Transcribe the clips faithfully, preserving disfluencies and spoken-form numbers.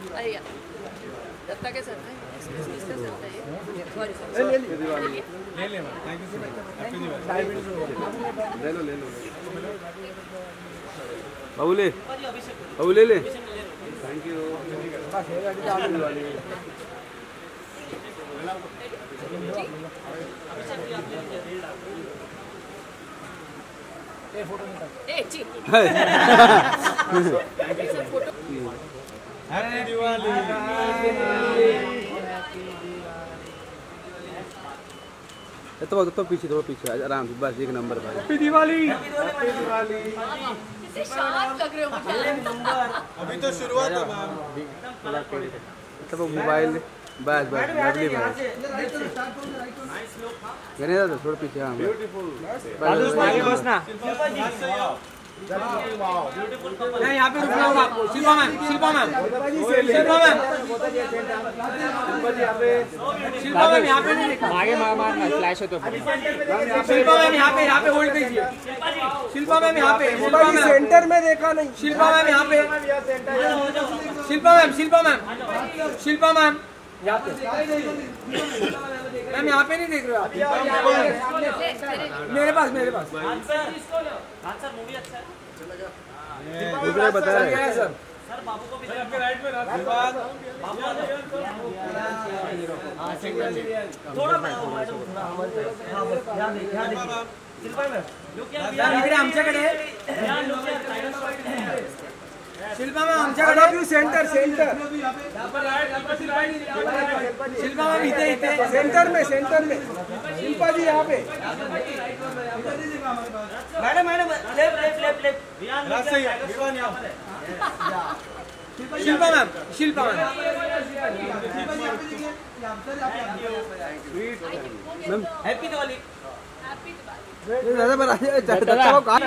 दत्ता के सर में इसका सर है सॉरी ले ले ले ले ले thank you so much happy Diwali ले लो ले लो बाबू ले बाबू ले ले थैंक यू बस ये गाड़ी आ गई वाली ए फोटो निकाल ए ची फोटो हैप्पी दिवाली तो तो पीछे थोड़ा पीछे आराम से बस एक नंबर भाई हैप्पी दिवाली हैप्पी दिवाली इसे शांत लग रहे हो मुझे नंबर अभी तो शुरुआत है मैम तो मोबाइल बस बस लगली भाई कहने था थोड़ा पीछे हां ब्यूटीफुल बस आगे बस ना नहीं यहाँ पे रुकना होगा Shilpa ma'am Shilpa ma'am Shilpa ma'am Shilpa ma'am यहाँ पे नहीं आगे मार मारना फ्लैश है तो शिल्पा मैम यहाँ पे यहाँ पे होल्ड कीजिए शिल्पा मैम यहाँ पे शिल्पा मैम सेंटर में देखा नहीं शिल्पा मैम यहाँ पे Shilpa ma'am Shilpa ma'am Shilpa ma'am यहाँ पे मैम यहाँ पे नहीं देख रहे हो आप मेरे पास मेरे पास मूवी अच्छा है दूसरे बता रहे हैं सर सर बाबू को भी आपके राइट में बाबू थोड़ा ध्यान दे ध्यान दे शिल्पा मैम इकडे आमच्याकडे शिल्पा मैम आमच्याकडे सेंटर सेंटर शिल्पा मैम इथे इथे सेंटर में सेंटर में शिल्पा जी यहाँ पे madam madam left left left left Shilpa ma'am Shilpa ma'am ma'am happy Diwali happy Diwali दादा बना दत्ता को कहां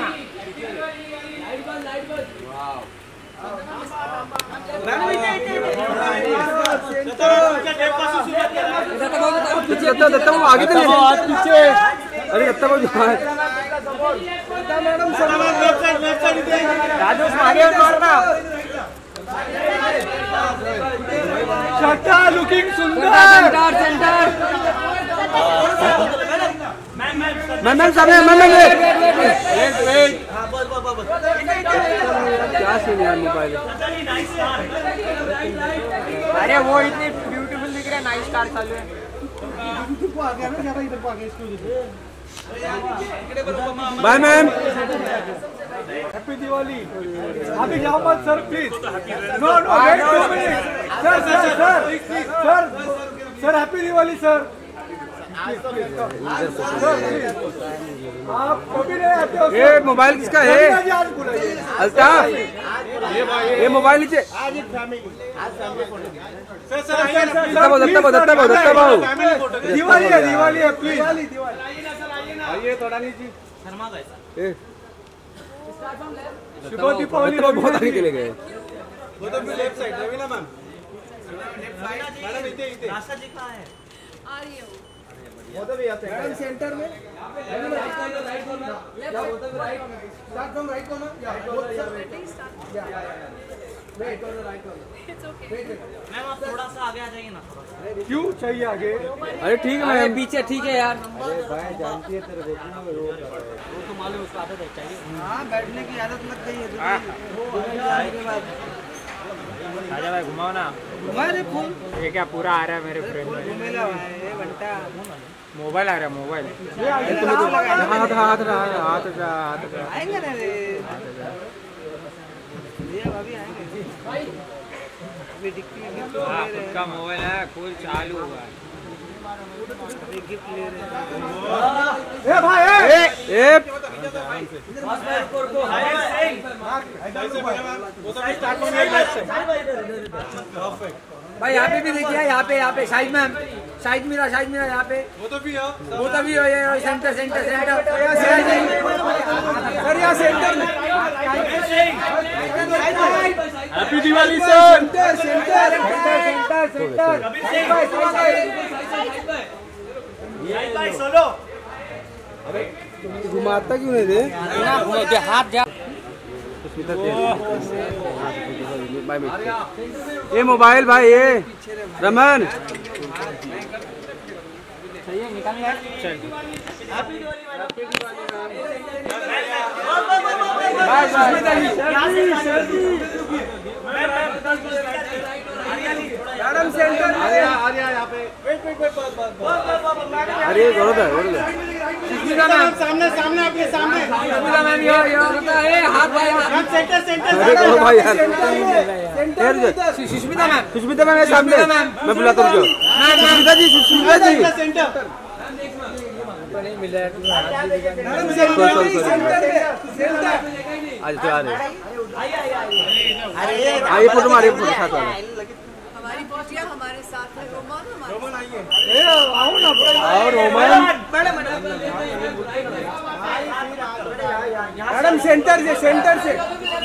मैडम इथे इथे दत्ता दत्ता वो आगे तो नहीं पीछे अरे दत्ता को मैडम राजू आगे मारना शटा लुकिंग सुंदर centre centre ma'am ma'am ma'am ma'am सामने मैम मैम वेट वेट हां बस बस बस क्या सीन है मोबाइल नाइस स्टार अरे वो इतनी ब्यूटीफुल दिख रहा है नाइस स्टार चालू है इधर को आ गया ना ज्यादा इधर को आ गया इसको बाय मैम हैप्पी दिवाली अभी जाओ मत sir please no no wait two minute sir sir sir sir sir happy Diwali sir आप कभी नहीं आते हो ये मोबाइल किसका है अल्ताफ ये मोबाइल नीचे आज एक फैमिली आज family photo sir sir Datta Babu Datta Babu Datta Babu Datta Babu Diwali है दिवाली है प्लीज दिवाली दिवाली आइए थोड़ा नीचे शर्मा गए ए शुभ दीपावली बहुत आगे चले गए वो तो left side Raveena ma'am madam इथे इथे रास्ता जी कहां है आ रही है वो तो भी आते हैं मैडम सेंटर में right corner start from right corner या बोथ या wait on the right corner it's okay ma'am आप थोड़ा सा आगे आ जाइए ना क्यों चाहिए आगे अरे ठीक है मैम पीछे ठीक है यार अरे भाई जानती है तेरे देखने में रो वो तो मालूम उसको आदत है चाहिए हां बैठने की आदत मत गई है आजा भाई घुमाओ ना घुमा दे फुल ये क्या पूरा आ रहा है मेरे फ्रेम में घुमेला भाई बंटा मोबाइल आ रहा है मोबाइल हाथ हाथ हाथ हाथ हाथ आएंगे ना रे ये अभी आएंगे अभी डिक्की गिफ्ट ले रहे हैं का मोबाइल है फुल चालू हुआ है अभी गिफ्ट ले रहे हैं ए भाई ए ए भाई यहाँ पे भी देखिए यहाँ पे यहाँ पे शाहिद मैम शाहिद मीरा शाहिद मीरा यहाँ पे वो तो भी है वो तभी हो ये सेंटर सेंटर सेंटर सर यहाँ सेंटर में happy Diwali sir centre centre centre centre भाई सोलो घुमाता क्यों नहीं रे हाथ जा ये मोबाइल भाई ये रमन मैडम सेंटर अरे गौरव है गौरव है सामने सामने आपके सामने हाथ भाई सेंटर सेंटर अरे गौरव भाई यार सुष्मिता मैम सुष्मिता मैम सामने मैं बुलाता हूँ सुष्मिता जी सुष्मिता जी सेंटर नहीं मिला मैडम सेंटर सेंटर सेंटर आज तो आ रहे आइए फोटो मारिए फोटो साथ वाला हमारी बिटिया हमारे साथ है रोमान हमारे रोमन आइए और रोमन मैडम सेंटर से सेंटर से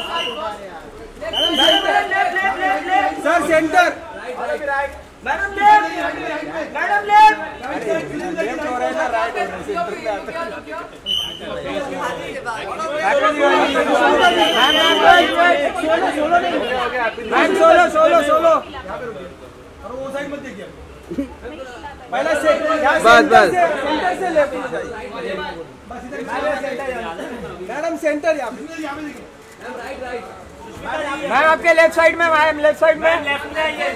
sir centre madam left madam left ma'am solo solo solo वो साइड मत देखिए पहले से बस बस सेंटर से लेफ्ट बस इधर मैडम सेंटर यहाँ पे मैम आपके लेफ्ट साइड में मैम लेफ्ट साइड में लेफ्ट में आइए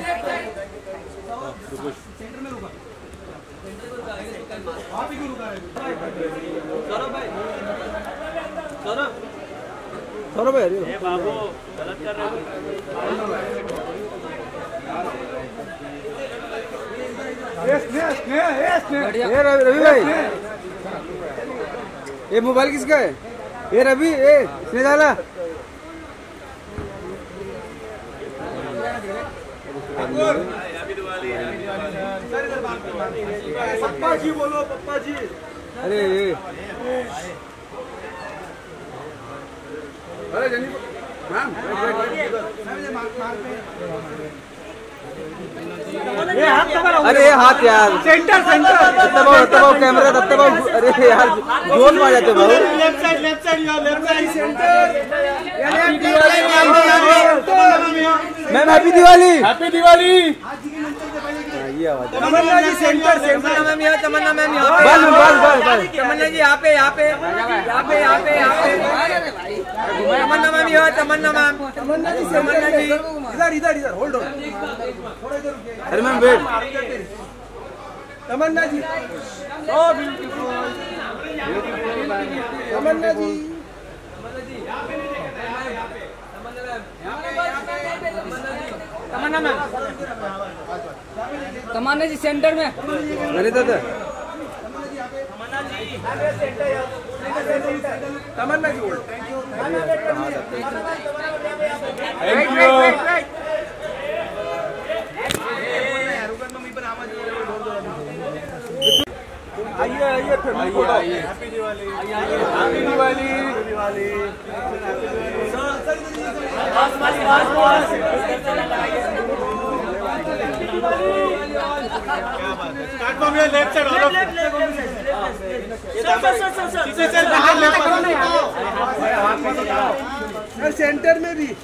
सेंटर में रुका आप ही क्यों रुका है सौरभ भाई सौरभ सौरभ भाई ए बाबू गलत कर रहे हो ये रवि रवि भाई ये मोबाइल किसका है ये रवि ये इसने डाला पप्पा जी बोलो पप्पा जी अरे अरे जनी मैम ये हाथ कवर अरे हाथ यार सेंटर सेंटर दबाओ दबाओ कैमरा दबाओ अरे यार जोर मार जाते भाई लेफ्ट साइड लेफ्ट साइड यार left side centre ma'am happy Diwali happy Diwali ये आवाज Tamanna ji centre centre ma'am यहाँ तमन्ना मैम यहाँ पे बस बस बस बस तमन्ना जी यहाँ पे यहाँ पे यहाँ पे यहाँ पे यहाँ पे तमन्ना मैम यहाँ तमन्ना मैम तमन्ना जी तमन्ना जी इधर इधर इधर होल्ड ऑन थोड़ा इधर रुकिए अरे ma'am wait Tamanna ji oh beautiful Tamanna ji Tamanna ma'am Tamanna ji centre में अरे दादा Tamanna ji hold thank you आइए आइए family photo happy Diwali happy Diwali Diwali platform ये left side all of sir centre में भी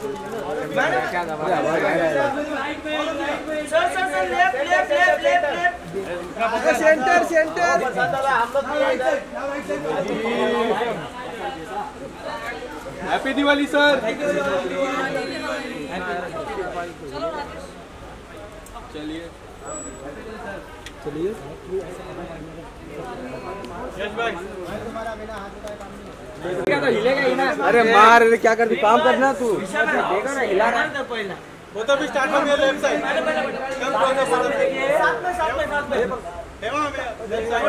sir sir sir left left left left centre centre happy Diwali sir चलिए चलिए क्या तो हिलेगा ही ना अरे मार अरे क्या करती काम करना तू देखो ना हिला रहा है पहला वो तो भी स्टार्ट हो गया लेफ्ट साइड कम कोई ना साथ में साथ में साथ में हेमा में लेफ्ट साइड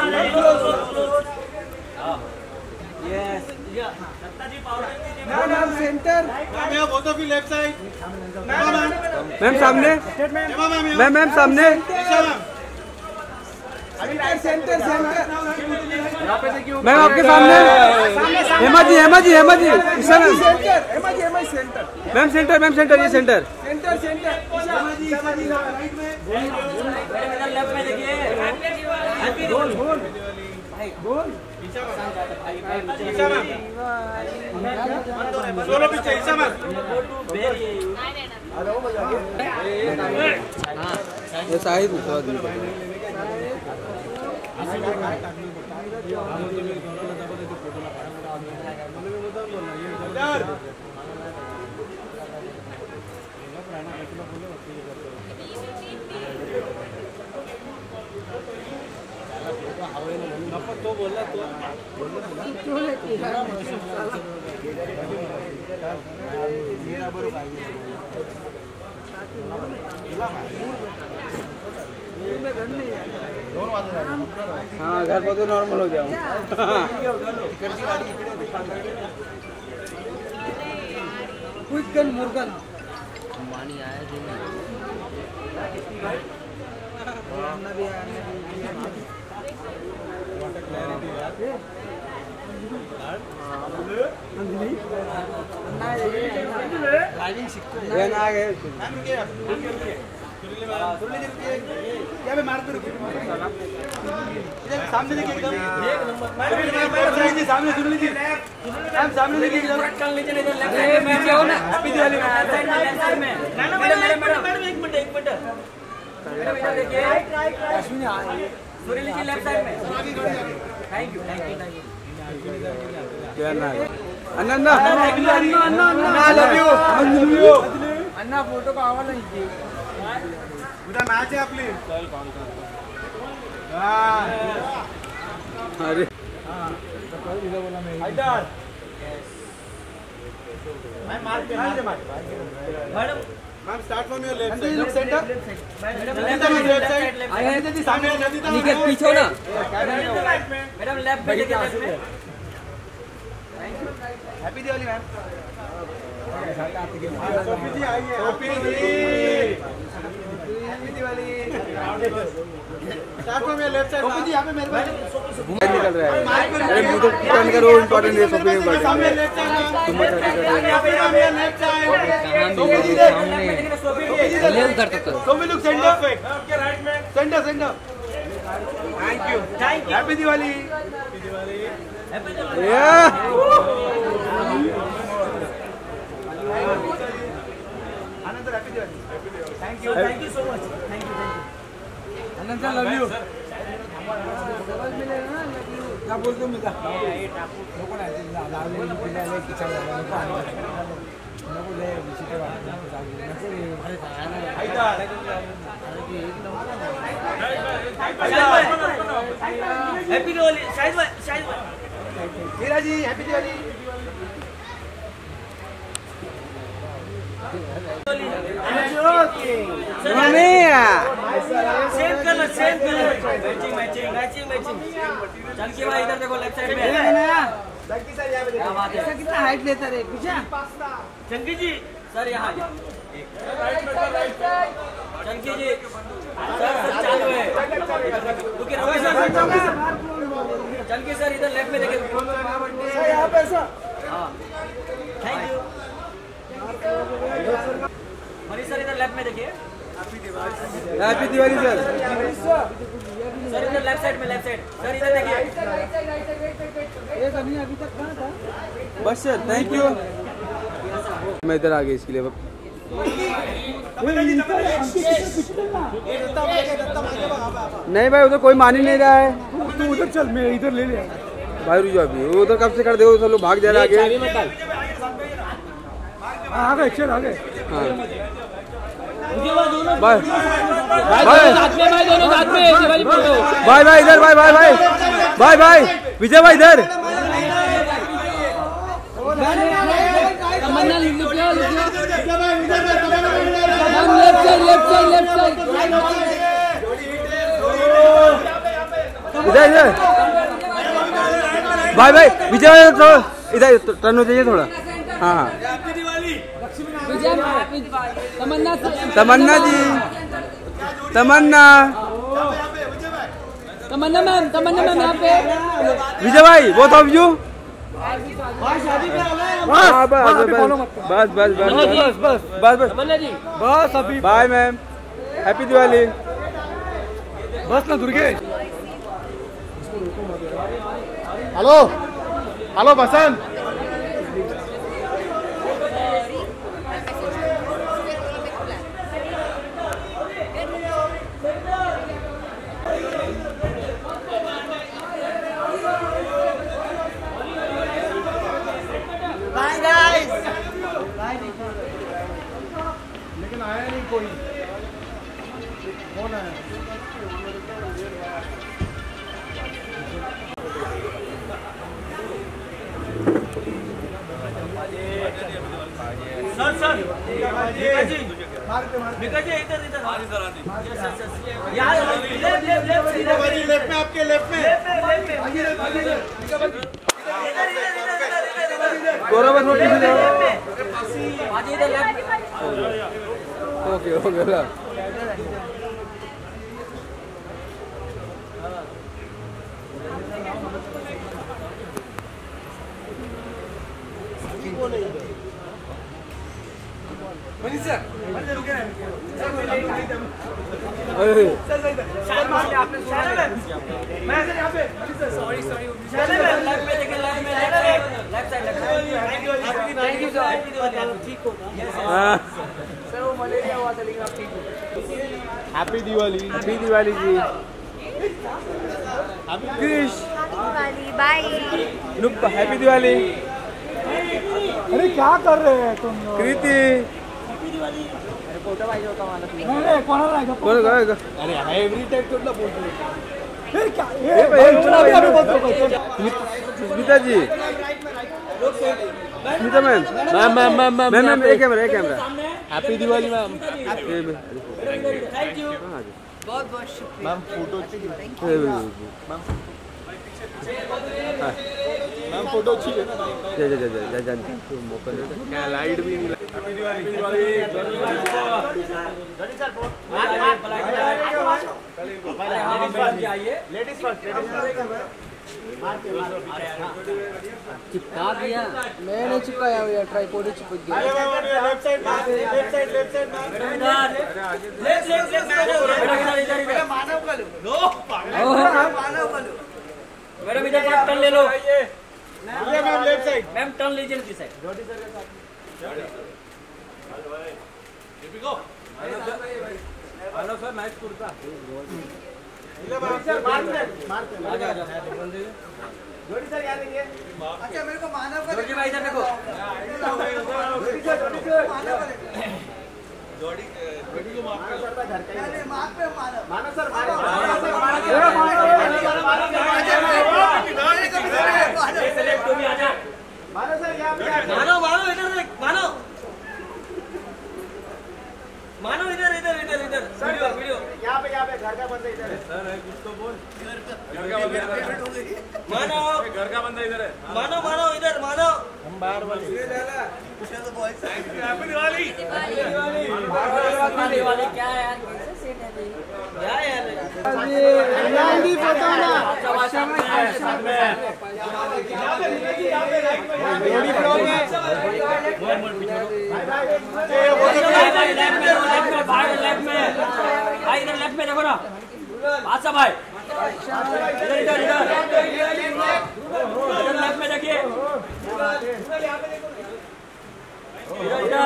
यस सत्ता जी पावर मैम सेंटर मैम यहां वो तो भी लेफ्ट साइड मैम मैम सामने हेमा मैम मैम मैम सामने सेंटर सेंटर सेंटर मैम आपके सामने Hema ji Hema ji Hema ji Isha ma'am centre Hema ji Hema centre ma'am centre ma'am centre ये centre centre centre Hema ji Hema ji right में लेफ्ट में देखिए हैप्पी दिवाली सोलो पीछे ईशा मैम ये साहिद तो बोला तो हाँ घर पर तो नॉर्मल हो जाऊँ कुछ गन मुर्गन मानी आया जी क्या मैं मार दूँ सामने देखिए एकदम सामने सुन लीजिए सामने देखिए एकदम पीछे हो ना पीछे वाली मैडम मैडम एक मिनट एक मिनट मैडम इधर देखिए सुरीली जी लेफ्ट साइड में thank you thank you thank you क्या ना Anna Anna Anna Anna Anna I love you I love you Anna photo का आवाज नाही उद्या मॅच आहे आपली चल कॉल कर हां अरे हां तो इधर बोला मैं इधर मैं मार के मार के madam ma'am start from your left side centre madam left side आया जी सामने निकल पीछे हो ना मैडम लेफ्ट पे देखिए लेफ्ट में happy Diwali ma'am Sophie ji आइए Sophie ji happy Diwali start from your left side Sophie ji यहां पे मेरे पास निकल रहा है अरे मुझे टर्न करो इंपॉर्टेंट है सोफी के बर्थडे सामने लेफ्ट साइड तुम यहां पे लेफ्ट साइड सोफी जी सामने सोफी जी ले उधर तक सोफी लुक सेंटर आपके राइट में centre centre thank you thank you happy Diwali happy Diwali happy Diwali Anand happy Diwali thank you thank you so much thank you thank you Anand love you double मिलेगा ना love you क्या बोलते हो मिला लोगों ने लाल ले पिला ले किचन नको ले विचित्र बात नको जागी नको रे अरे खाना आइदा हैप्पी दिवाली शाहिद भाई शाहिद भाई Heera ji happy Diwali same colour same colour matching matching matching matching Chunky भाई इधर देखो लेफ्ट साइड में चंकी सर यहां पे देखो क्या बात है कितना हाइट लेता रे कुछ चंकी जी सर यहां राइट में right Chunky ji sir sir चालू है रुकिए रुकिए सर चंकी सर इधर लेफ्ट में देखिए सर यहां पे सर हां थैंक यू मनीष सर इधर लेफ्ट में देखिए हैप्पी दिवाली सर सर इधर लेफ्ट साइड में लेफ्ट साइड सर इधर देखिए ये कभी अभी तक कहां था बस सर थैंक यू मैं इधर आ गया इसके लिए नहीं भाई उधर कोई मान ही नहीं रहा है तू उधर चल मैं इधर ले लिया भाई रुक जाओ अभी उधर कब से कर दे सब लोग भाग जा रहे आगे आ गए चल आ गए हां भाई भाई साथ में भाई दोनों साथ में दिवाली फोटो भाई भाई इधर भाई भाई भाई भाई भाई विजय भाई इधर तमन्ना लिख लो क्या लिख लो left side left side left side इधर इधर भाई भाई विजय भाई थोड़ा इधर टर्न हो जाइए थोड़ा हाँ हाँ तमन्ना तमन्ना जी तमन्ना तमन्ना मैम तमन्ना मैम यहाँ पे विजय भाई बोथ ऑफ यू बस बस बस बस बस बस तमन्ना जी बस अभी बाय मैम हैप्पी दिवाली बस ना दुर्गे hello hello Basant bye guys. लेकिन आया नहीं कोई, कौन आया? सर सर मिका जी मिका जी इधर इधर यार लेफ्ट लेफ्ट लेफ्ट लेफ्ट में आपके लेफ्ट में गौरव थोड़ी सी बाजी इधर लेफ्ट। ओके ओके ला सॉरी सॉरी लेफ्ट में देखिए लेफ्ट में left side thank you sir ठीक हो सर वो मलेरिया हुआ था लेकिन अब ठीक हो। Happy Diwali. Happy Diwali ji. Krish Diwali bye. नुप हैप्पी दिवाली। अरे क्या कर रहे हैं तुम लोग? कृति फोटो भाई होता वाला अरे कोणाला आहे का? कोण काय का अरे एवरी टाइम थोड़ा बोलतो फिर क्या हे भाई, अभी अभी बोलतो Smita ji Smita ma'am ma'am ma'am ma'am ma'am ma'am एक कैमरा एक camera happy Diwali ma'am. Thank you. बहुत बहुत शुक्रिया मैम फोटो मैम फोटो अच्छी है। जा जा जा जा जा मौका दे क्या लाइट भी नहीं happy Diwali Diwali ladies first चिपका दिया मैं नहीं चिपकाया हुआ ट्राइपॉड ही चिपक गया। Left side left side left side left left left इधर इधर मानव का लो लो मानव का लो मैडम इधर से टर्न ले लो ma'am left side ma'am turn लीजिए इस side hello sir nice kurta sir मारते मारते आ जा आ जा जोड़ी सर याद है। अच्छा मेरे को मानव का जोड़ी भाई इधर देखो जोड़ी सर जोड़ी सर जोड़ी जोड़ी को माफ कर घर का ही माफ पे मानव मानव सर मानव सेलेक्ट तो भी आ जा मानव सर यहां पे मानव मानव इधर देख मानव मानव इधर इधर इधर इधर वीडियो वीडियो यहां पे यहां पे घर का बंदा इधर है। सर है कुछ तो बोल। घर का बंदा मानव घर का बंदा इधर है। मानव मानव इधर मानव हम बाहर वाले हैप्पी दिवाली दिवाली क्या है यार कैसे सेट है भाई क्या यार गांधी बताना जोड़ी ब्लॉग है। लेफ्ट में भाई इधर लेफ्ट में देखो ना आशा भाई इधर इधर इधर इधर लेफ्ट में देखिए इधर इधर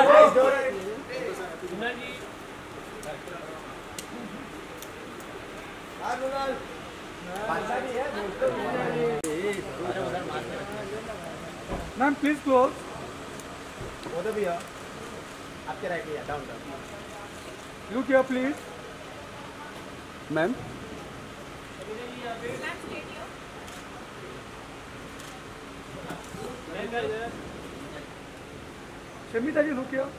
मैम प्लीज क्लोज उधर भी है आपके राइट में down down look here please ma'am Shamita ji look here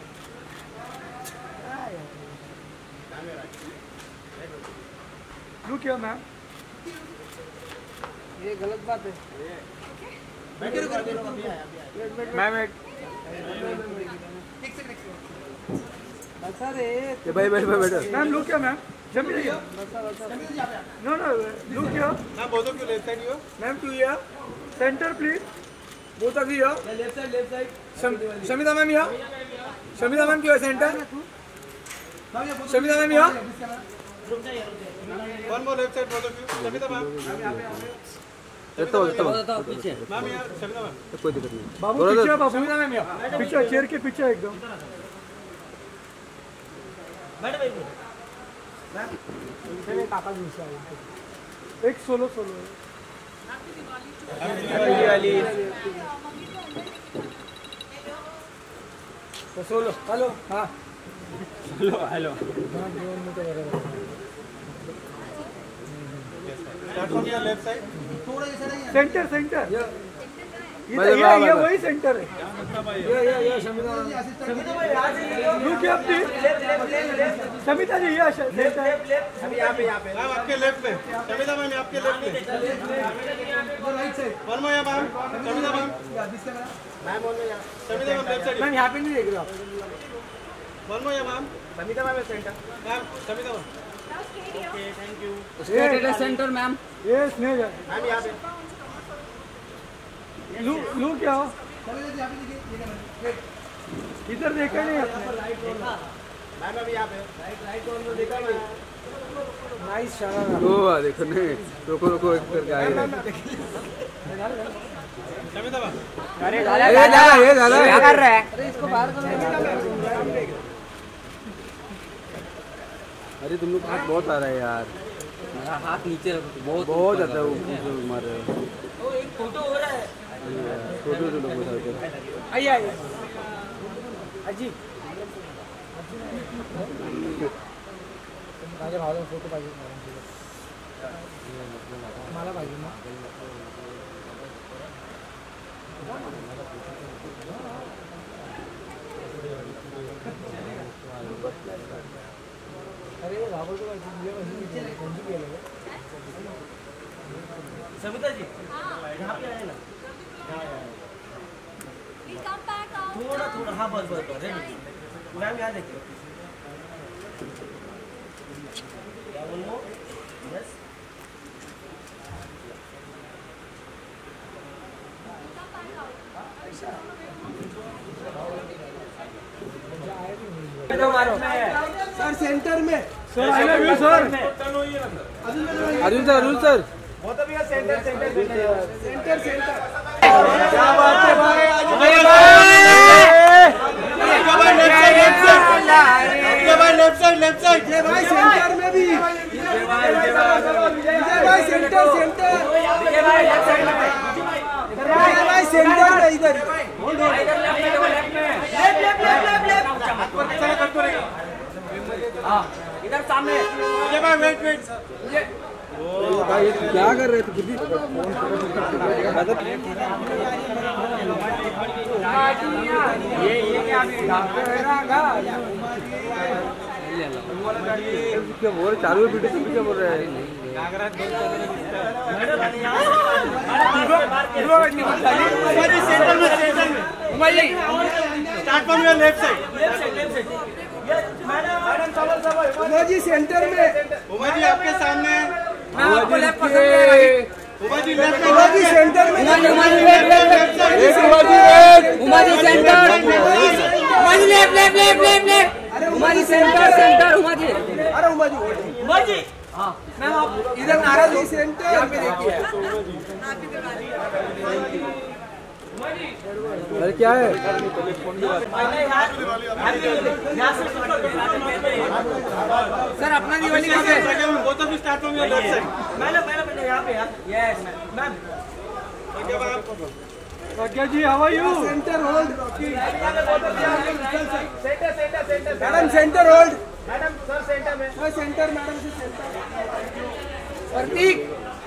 look here ma'am ये गलत बात है मैम एक ये भाई भाई भाई बैठो ma'am look here ma'am Shamita ji no no look here ma'am both of you left side here ma'am to here centre please both of you here left side left side Shamita ma'am here Shamita ma'am क्यों centre Shamita ma'am here one more left side both of you Shamita ma'am देता हूँ देता हूँ पीछे कोई दिक्कत नहीं बाबू पीछे बाबू पीछे चेयर के पीछे एकदम एक सोलो सोलो सोलो हेलो हाँ हेलो हेलो सेंटर सेंटर ये ये ये वही सेंटर है ये ये ये शमिता रुक आप प्लीज शमिता जी ये सेंटर अभी यहाँ पे यहाँ पे मैम आपके लेफ्ट पे शमिता मैम आपके लेफ्ट पे right side one more ma'am Shamita ma'am ma'am on में Shamita ma'am left side ma'am यहाँ पे नहीं देख रहे आप one more ma'am Shamita ma'am centre ma'am Shamita ma'am okay thank you straight centre ma'am ये स्नेह मैम यहाँ पे लू लू क्या हो इधर देखा नहीं आपने मैम अभी यहाँ पे राइट राइट कॉर्नर देखा मैं नाइस शाबाश ओ देखो नहीं रोको रोको एक करके आए शमिता मैम अरे ये दादा ये दादा क्या कर रहा है अरे इसको बाहर करो अरे तुम लोग हाथ बहुत आ रहा है यार मेरा हाथ नीचे रखो बहुत बहुत आता है वो मार रहे हो ओ एक फोटो हो रहा है छोटे छोटे लोग बता रहे आइए आइए अजी माझ्या भावाला फोटो पाहिजे मला पाहिजे ना अरे राहुल को सविता जी यहाँ पे आए ना थोड़ा थोड़ा हाँ बस बस बस रेडी मैम यहाँ देखिए one more yes sir centre में sir I love you sir Arjun sir Arjun sir बहुत अभी सेंटर सेंटर सेंटर सेंटर क्या बात है भाई आज लेफ्ट साइड लेफ्ट साइड ये भाई सेंटर में भी विजय भाई सेंटर सेंटर विजय भाई सेंटर में इधर इधर सामने विजय भाई वेट वेट भाई क्या कर रहे थे खुद ही ये ये क्या क्या बोल रहे चालू वीडियो से क्या बोल रहे हैं सेंटर में सेंटर में start from your left side left side left side madam सवाल सवाल उमा जी सेंटर में उमा जी आपके सामने मैम आपको लेफ्ट पसंद है उमा जी लेफ्ट उमा जी सेंटर में Uma ji left left Uma ji centre Uma ji left left left left left Uma ji centre centre Uma ji अरे उमा जी उमा जी मैम आप इधर नाराज हो सेंटर यहाँ पे देखिए अरे क्या है सर अपना दिवाली कहाँ पे both of you start from your left side मैंने मैंने मैंने यहाँ पे यार yes ma'am Pragya ji how are you centre hold centre centre centre madam centre hold madam sir centre में सर सेंटर मैडम से सेंटर प्रतीक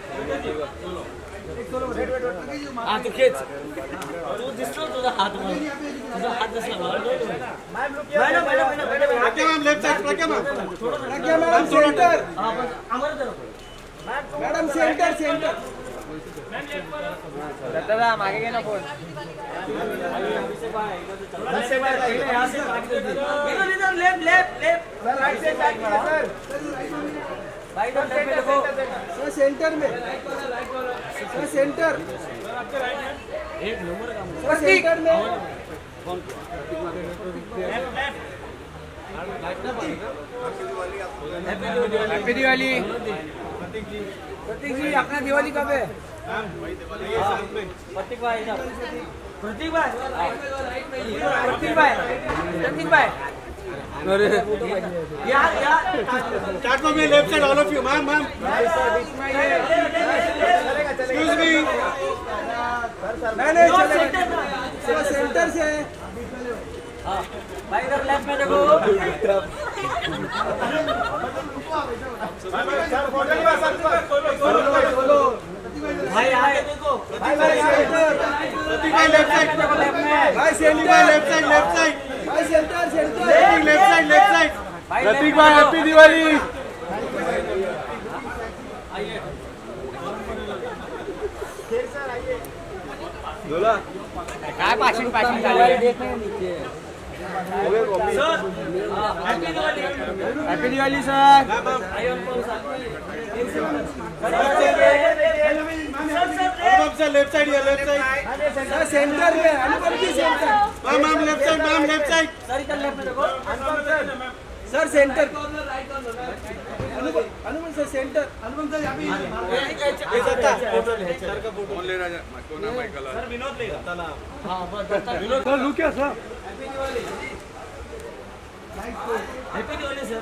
हाँ तू खेच तू दिसलो तुझा हात मला तुझा हात दिसला मला madam madam madam madam Pragya ma'am left side Pragya ma'am Pragya madam centre हाँ बस हमारे तरफ मैडम सेंटर सेंटर दादा मागे घे ना फोन यहाँ से इधर इधर लेफ्ट लेफ्ट लेफ्ट राइट से बैक सर भाई इधर लेफ्ट में देखो सर सेंटर में सर सेंटर एक नंबर का सर सेंटर में हैप्पी दिवाली प्रतीक जी अपना दिवाली कब है प्रतीक भाई इधर प्रतीक भाई प्रतीक भाई प्रतीक भाई अरे यार यार start from your left side all of you ma'am ma'am excuse me नहीं नहीं चलो सेंटर से हाँ भाई इधर लेफ्ट में देखो भाई आए देखो भाई भाई सेंटर प्रतीक भाई लेफ्ट साइड भाई centre left side left side भाई centre centre left side left side Prateek भाई हैप्पी दिवाली बोला काय पासिंग पासिंग चालू आहे happy Diwali sir Anupam sir left side या लेफ्ट साइड सर सेंटर में Anupam ji centre ma'am ma'am left side ma'am left side sir इधर left में देखो sir centre Anupam Anupam sir centre Anupam sir यहाँ पे फोन ले राजा कौन है माइकल सर विनोद लेगा विनोद सर लुक क्या सर हैप्पी दिवाली सर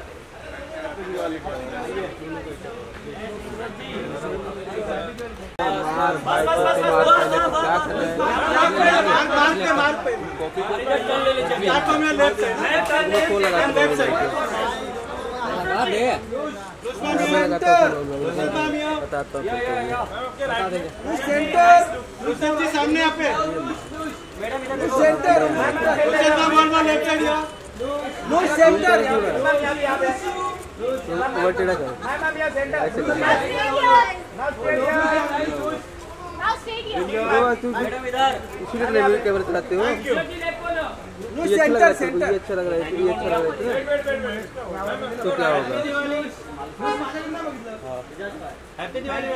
मार भाई को मार पहले तो क्या कर रहे हैं मार मार पे मार पे start from your left side को लगा लेफ्ट साइड दे बताता हूँ सेंटर रुस्तम जी सामने यहाँ पे centre Rustam ma'am one one left side या नो सेंटर ओवर टेढ़ा कर Now तू मैडम इधर इसीलिए लेवल कैमरा चलाते हो नो ये अच्छा लग रहा सेंटर है तुझे, ये अच्छा लग रहा है तुझे, ये अच्छा लग रहा है तो क्या होगा हैप्पी दिवाली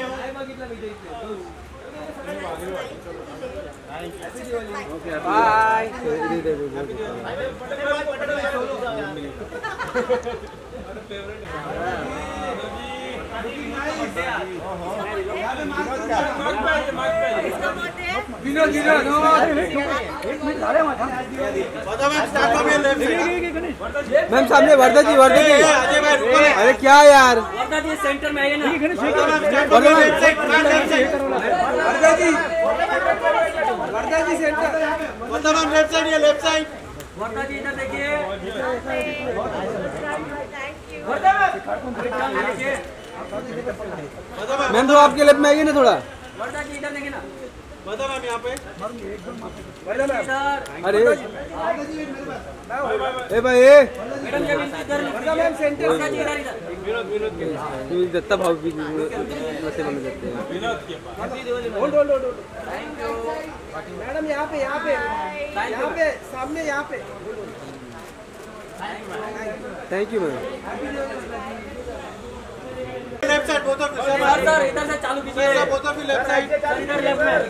बाय इधर Vinod Vinod start from your left side ma'am सामने वर्धा जी वर्धा जी अजय भाई रुको ना अरे क्या यार वर्धा जी सेंटर में आइए ना start from your left side left side Wardha ji Wardha ji centre Wardha ma'am left side या लेफ्ट साइड वर्धा जी इधर देखिए वर्धा में देखिए मैम तो आपके लेफ्ट में आइए ना थोड़ा वर्धा जी इधर देखिए ना वर्धा मैम यहाँ पे इधर अरे ए भाई ए मैडम जी इधर वर्धा मैम सेंटर वर्धा जी इधर इधर तू दत्ता भाव भी वैसे बन जाते हैं होल्ड होल्ड होल्ड मैडम यहाँ पे यहाँ पे यहाँ पे सामने यहाँ पे thank you ma'am left side both of sir sir इधर से चालू कीजिए sir both of left side sir इधर लेफ्ट में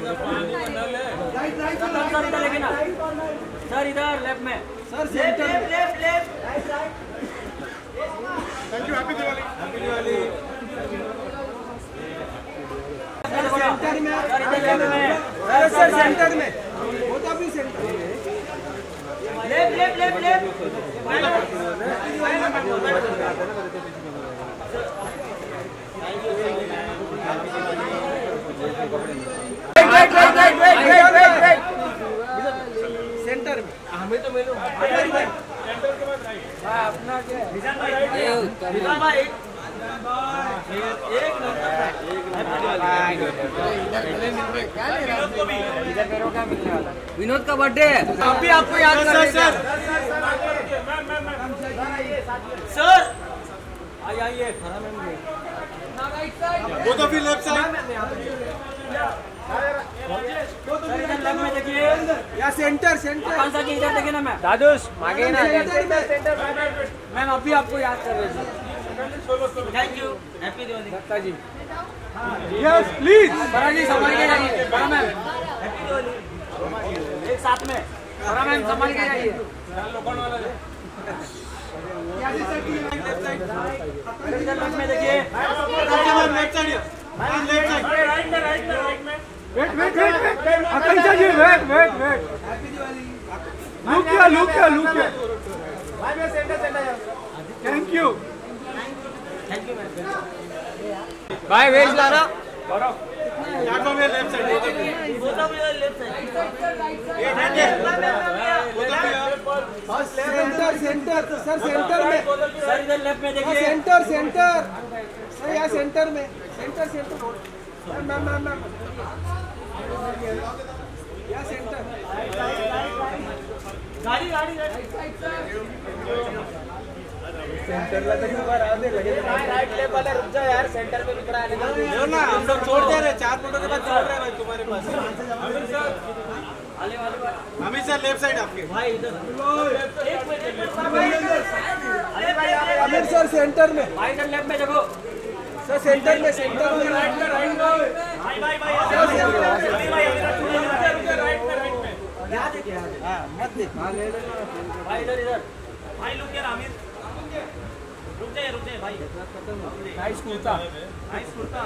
सर सर इधर देखिए ना सर इधर लेफ्ट में sir centre left left thank you happy Diwali happy Diwali centre में सर इधर लेफ्ट में सर सर सेंटर में बहुत अभी centre left left left left centre में हमें तो मिलो अपना क्या भाई एक विनोद का बर्थडे है अभी आपको याद कर रहे थे सर आइए आइए खड़ा ma'am both of left side left में देखिए या सेंटर सेंटर कौन सा जी इधर देखिए ना मैम दादूस मागे ना सेंटर में मैम अभी आपको याद कर रहे थे thank you happy Diwali Datta ji yes please बड़ा जी संभाल के जाइए बड़ा मैम हैप्पी दिवाली एक साथ में बड़ा मैम संभाल के जाइए इधर लेफ्ट में देखिए left side left side right में राइट में राइट में Akanksha ji wait wait wait look किया लुक किया लुक किया भाई मैं centre centre thank you thank you ma'am भाई वेज ला रहा प्लेटफॉर्म में left side both of your left side ये ठंडे सेंटर सेंटर सर सेंटर में सर इधर लेफ्ट में देखिए सेंटर सेंटर सर यहाँ सेंटर में centre centre ma'am ma'am ma'am यहाँ सेंटर गाड़ी गाड़ी सेंटर ला तरी उभा राहू दे लगे राइट लेफ्ट वाला रुक जा यार सेंटर में रुक रहा है लो ना हम लोग छोड़ दे रहे चार फोटो के बाद छोड़ रहे हैं भाई तुम्हारे पास आले वाले अमित सर लेफ्ट साइड आपके भाई इधर एक मिनट अमीर सर सेंटर में भाई इधर लेफ्ट में देखो सर सेंटर में सेंटर में राइट में राइट में भाई भाई भाई यहाँ देखिए हां मत देख हां ले ले भाई इधर इधर भाई लुक यार आमिर रुक जाइए रुक जाइए भाई नाइस कुर्ता नाइस कुर्ता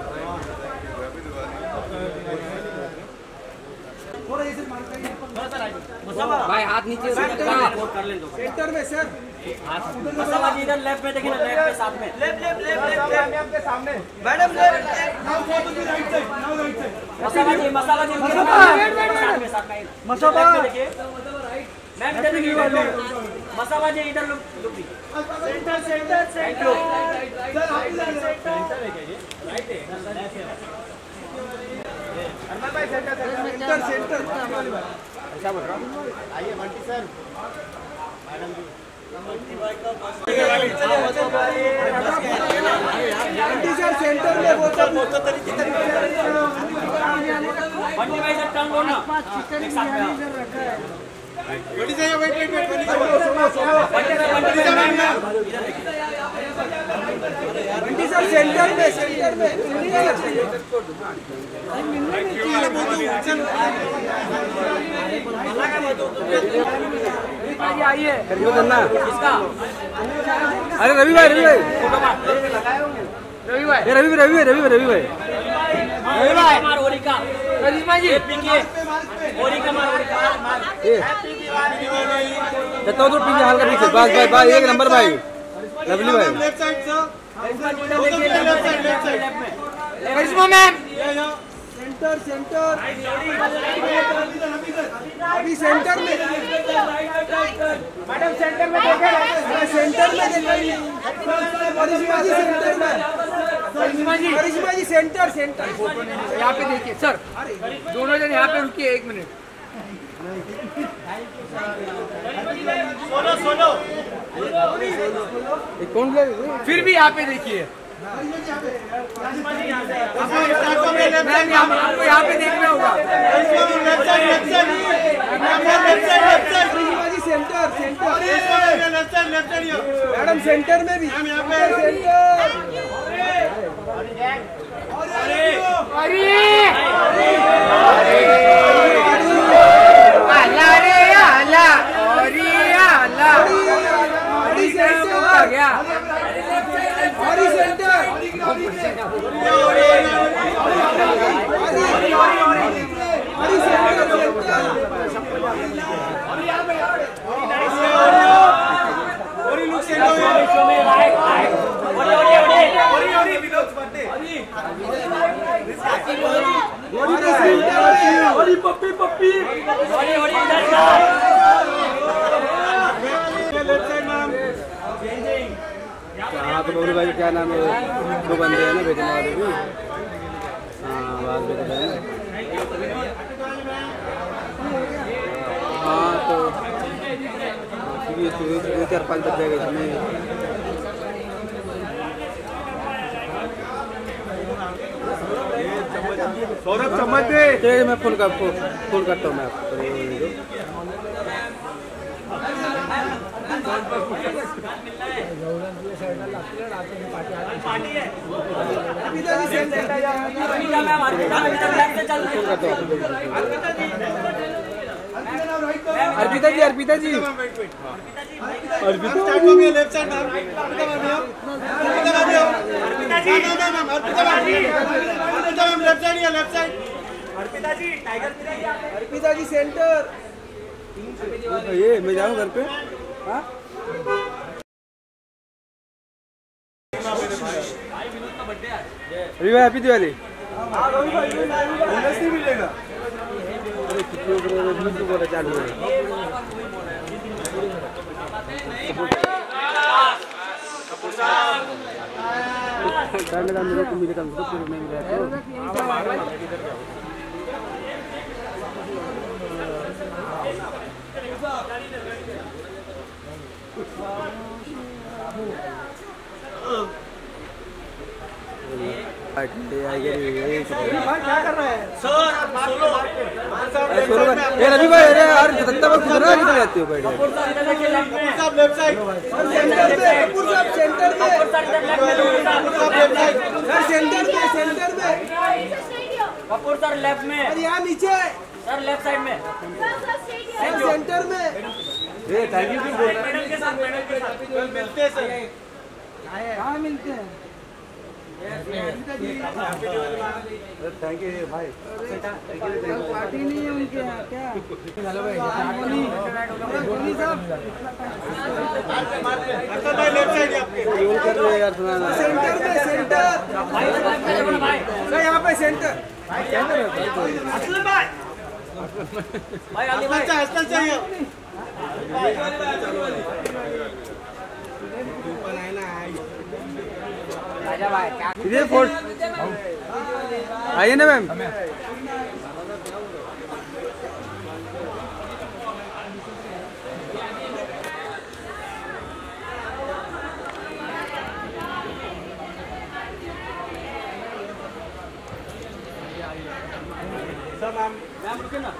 थोड़ा इसे मार कर थोड़ा सा राइट मसाला भाई हाथ नीचे कर रखा ले दो सेंटर में सर मसाला जी इधर लेफ्ट में देखिए ना लेफ्ट में साथ में लेफ्ट लेफ्ट लेफ्ट लेफ्ट आपके सामने madam left now go to the right side now right side Masala ji Masala ji Masala, साथ में साथ में मसाला। लेफ्ट में देखिए मैम इधर देखिए इधर लोग मसाला जी इधर लोग लोग centre centre thank you sir आप इधर सेंटर है क्या ये राइट है अरमान भाई सेंटर सेंटर सेंटर ऐसा बोल रहा आइए Bunty sir Bunty sir centre में वो तो वो तो तरीके बंटी भाई इधर टर्न लो ना एक साथ में बड़ी जाइए वेट वेट वेट बड़ी सुनो सुनो सुनो बंटी भाई बंटी भाई ma'am ma'am Bunty sir centre में सेंटर में आइए करना इसका अरे रवि भाई रवि भाई रवि भाई रवि रवि रवि रवि रवि भाई रवि भाई मार ओरिका करिश्मा जी पीके ओरिका मार ओरिका मार जता तो पीछे हल्का पीछे बस भाई भाई एक नंबर भाई लवली भाई लेफ्ट साइड सर देखिए लेफ्ट साइड लेफ्ट साइड में करिश्मा मैम सेंटर सेंटर अभी सेंटर में मैडम सेंटर में देखे सेंटर में देखे करिश्मा जी सेंटर में करिश्मा जी करिश्मा जी सेंटर सेंटर यहाँ पे देखिए सर दोनों जन यहाँ पे रुकिए एक मिनट सोलो सोलो ये कौन गया फिर भी यहाँ पे देखिए प्लेटफॉर्म में लेफ्ट मैम यहाँ- आपको यहाँ पे देखना होगा left side left side left side left side Karishma ji centre centre left side left side madam centre में भी मैम यहाँ पे सेंटर आला रे आला अरे आला हरी सेंटर आ गया Hari centre Hari centre Orry look centre में राइट राइट ओरी ओरी ओरी ओरी ओरी विनोद बर्थडे हरी पप्पी पप्पी ओरी ओरी इधर जा लेफ्ट साइड मैम हाँ तो बबलू भाई क्या नाम है दो बंदे हैं ना बेचने वाले भी हाँ बात बेच रहे हैं हाँ तो ये दो चार पाँच बच जाएगा इसमें सौरभ चम्मच दे चलिए मैं फोन कर फोन करता हूँ मैं आपको पार्टी है इधर ही सेंटर अभी जा मैं मार इधर लेफ्ट से चल अर्पिता जी अर्पिता जी अर्पिता स्टार्ट में left side ma'am Arpita ma'am Arpita ma'am Arpita ji ma'am Arpita ma'am Arpita ma'am left side या left side Arpita ji tiger Arpita ji centre. ये मैं जाऊँ घर पे। हाँ रवि भाई हैप्पी दिवाली। बोनस नहीं मिलेगा। अरे कितने तो बोला चालू है। मेरा मेरे को मिलेगा मुझको पूरा नहीं मिला तो क्या कर रहा है सर सोलो सोलो ये रवि भाई अरे यार दत्ता भाई खुद रहा किधर जाते हो बैठ साहब लेफ्ट साइड सेंटर पे कपूर साहब सेंटर में। सर सेंटर में सेंटर में। कपूर सर लेफ्ट में। और यहाँ नीचे सर लेफ्ट साइड में। सर सेंटर में। ये थैंक यू भी बोल रहा है। मैडम के साथ मैडम के साथ मिलते हैं सर। कहाँ मिलते हैं? थैंक यू भाई। पार्टी नहीं है उनके यहाँ क्या? हेलो भाई धोनी साहब लेफ्ट साइड आपके रोल कर रहे हैं यार सुना सेंटर में सेंटर। सर यहाँ पे सेंटर। असलम भाई भाई अली भाई हसन चाहिए। इधर फोर्ट आइए ना मैम। सर मैम मैम रुके ना।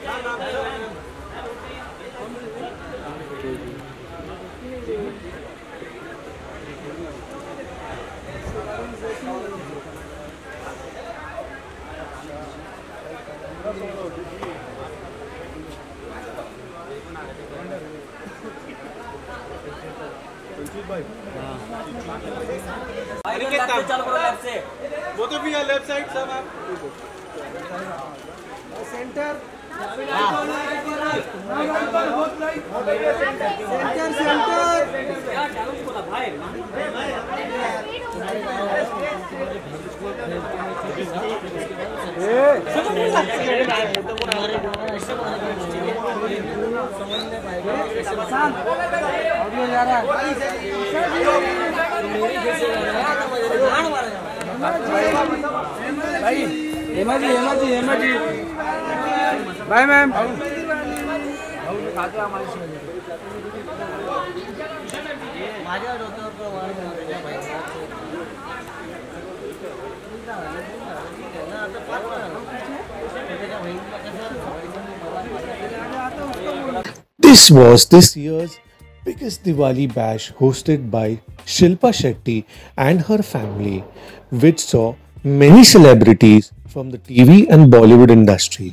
भाई लेफ्ट से चल करो लेफ्ट से। वो तो भी है left side sir ma'am. Centre centre centre. यार डालो बोला भाई। ऑडियो जा रहा है। भाई Hema ji Hema ji Hema ji bye ma'am. This was this year's biggest Diwali bash hosted by Shilpa Shetty and her family, which saw many celebrities from the T V and Bollywood industry.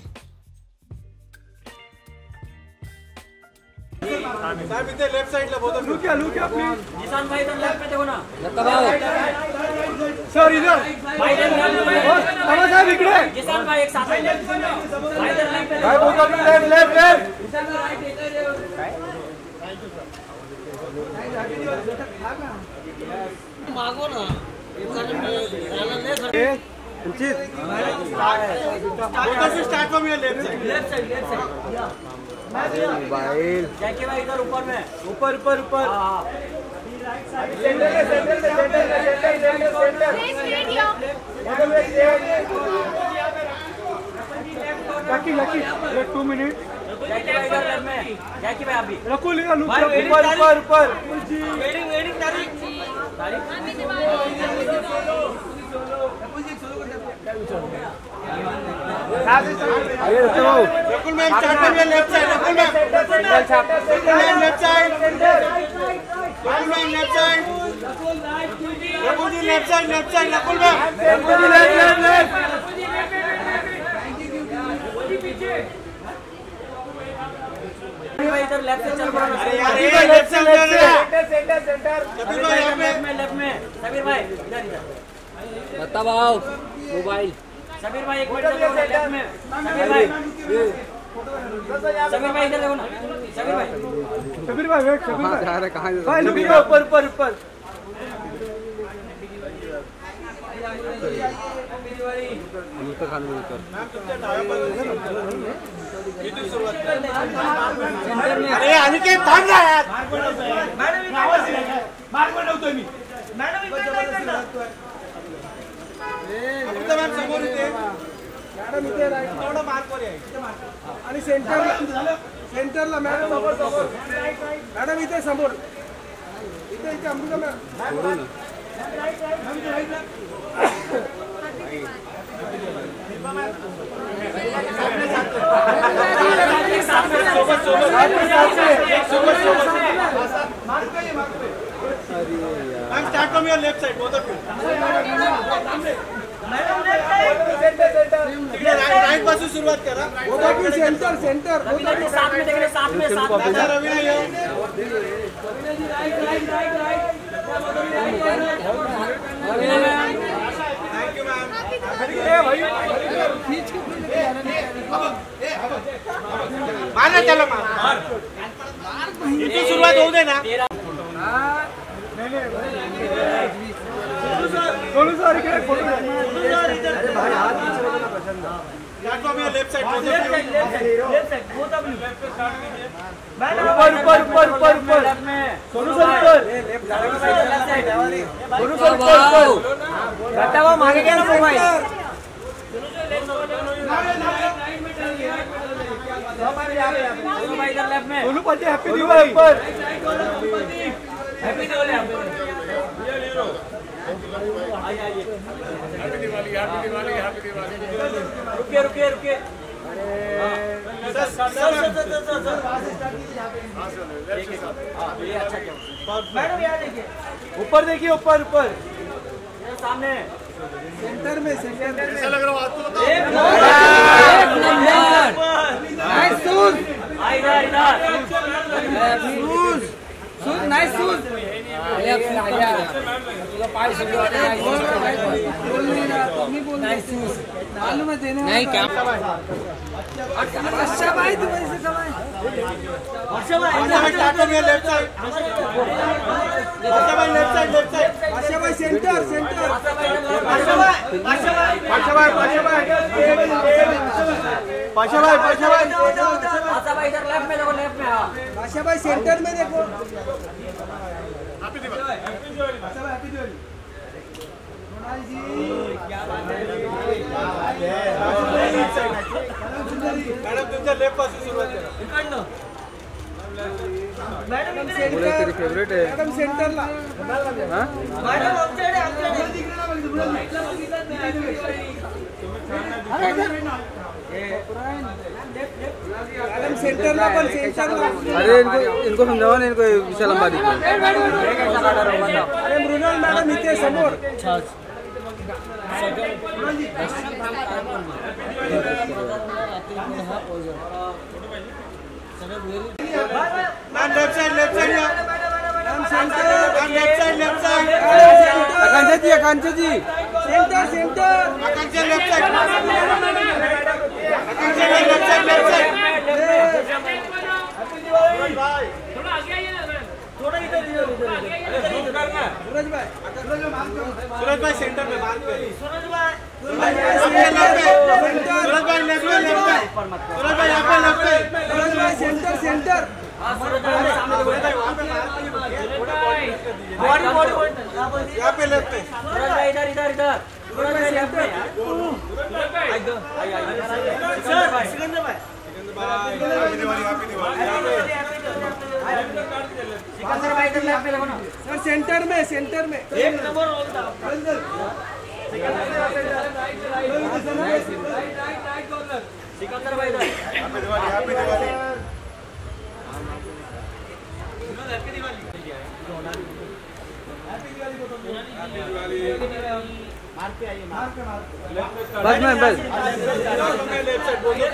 साहब इधर लेफ्ट साइड ला बोतल लुक क्या look क्या please. निशान भाई इधर left में देखो ना। सर इधर भाई इधर लेफ्ट में। बाबा साहब इकडे निशान भाई एक साथ में। भाई इधर लेफ्ट में। भाई बोतल लेफ्ट लेफ्ट लेफ्ट। मांगो ना। बोतल से start from your left side. Left side left side. Mobile जैके भाई इधर ऊपर में। ऊपर ऊपर ऊपर। हां सेंटर में सेंटर में सेंटर में सेंटर में centre. Lucky Lucky two minute. जैके भाई इधर लेफ्ट में। जैके भाई अभी रखो लिखा लुक ऊपर ऊपर ऊपर। वेडिंग वेडिंग तारीख तारीख। आइए रखते हो। रकुल मैम स्टार्ट करिए left side. Rakul ma'am Rakul ma'am left side. Rakul ma'am left side. Rakul ji left side left side. Rakul ma'am Rakul ji left left left. भाई इधर लेफ्ट से चल पड़ो ना। अरे यार left side left centre centre. Kabir भाई यहाँ पे लेफ्ट में लेफ्ट में। सबीर भाई इधर इधर। दत्ता भाव मोबाइल। समीर भाई एक मिनट देखो लेफ्ट में समीर भाई समीर भाई इधर देखो ना समीर भाई समीर भाई वेट समीर भाई जा रहे कहां भाई समीर भाई ऊपर ऊपर ऊपर मुझे खाने में कर अरे अनिकेत थांब ना यार मॅडम मार्क बनवतोय मी मॅडम अमृता मॅम समोर इथे मॅडम इथे राईट थोडं मार्क वर आहे आणि सेंटरला सेंटरला मॅडम समोर समोर मॅडम इथे समोर इथे इथे Amrita ma'am ma'am start from your left side both of you right पासून सुरुवात करा both of you centre centre साथ में देख रहे साथ में साथ में रवीना ये थैंक यू मैम माना चलो मैम इथून सुरुवात होऊ दे ना बोलो सर इकडे फोटो प्लेटफॉर्म या left side left side left side both of you left पे स्टार्ट कीजिए ऊपर ऊपर ऊपर ऊपर ऊपर लेफ्ट में सोनू सर ऊपर सोनू सर ऊपर ऊपर घाटा हुआ मागे क्या ना मोबाइल दोनों भाई इधर लेफ्ट में सोनू पति हैप्पी दिवाली ऊपर हैप्पी दिवाली आइए आइए happy Diwali happy Diwali happy Diwali रुकिए रुकिए रुकिए sir sir sir sir sir ये अच्छा क्या मैडम यहाँ देखिए ऊपर देखिए ऊपर ऊपर सामने सेंटर में सेंटर में कैसा लग रहा हो आपको बताओ एक नंबर नाइस शूज इधर इधर शूज शूज नाइस शूज मालूम है देने नहीं क्या अच्छा भाई तुम ऐसे कमाए अच्छा भाई start from your left side अच्छा भाई लेफ्ट साइड लेफ्ट साइड अच्छा भाई सेंटर सेंटर अच्छा भाई अच्छा भाई अच्छा भाई अच्छा भाई पाशा भाई पाशा भाई आशा भाई इधर लेफ्ट में देखो लेफ्ट में हाँ अच्छा भाई सेंटर में देखो हैप्पी दिवाली अच्छा भाई हैप्पी दिवाली मोनाल जी मॅडम तुमच्या लेफ्ट पासून सुरुवात करा इकडनं मॅडम बोले तेरी फेवरेट है मॅडम सेंटरला हाँ मॅडम आमच्याकडे आमच्याकडे मॅडम सेंटरला पण सेंटरला अरे इनको इनको समझाओ ना इनको विशाल अंबानी को अरे मृणाल मॅडम इथे समोर ma'am left side left side madam centre ma'am left side left side Akanksha ji Akanksha ji centre centre Akanksha left side Akanksha left side left side थोड़ा आगे आइए ना थोड़ा इधर इधर इधर सूरज भाई सूरज भाई सेंटर में मार्क पे सूरज भाई सूरज भाई लेफ्ट पे लेफ्ट पे सूरज भाई यहाँ पे लेफ्ट पे सूरज भाई सेंटर सेंटर सूरज भाई सामने सूरज भाई वहाँ पे मार्क बॉडी बॉडी यहाँ पे लेफ्ट पे सूरज भाई इधर इधर इधर सूरज भाई लेफ्ट में सर सिकंदर भाई हैप्पी दिवाली हैप्पी दिवाली सिकंदर भाई इधर लेफ्ट में देखो ना सर सेंटर में सेंटर में एक नंबर होता सिकंदर भाई इधर हैप्पी दिवाली हैप्पी दिवाली बस मैं बस लेफ्ट साइड बोलो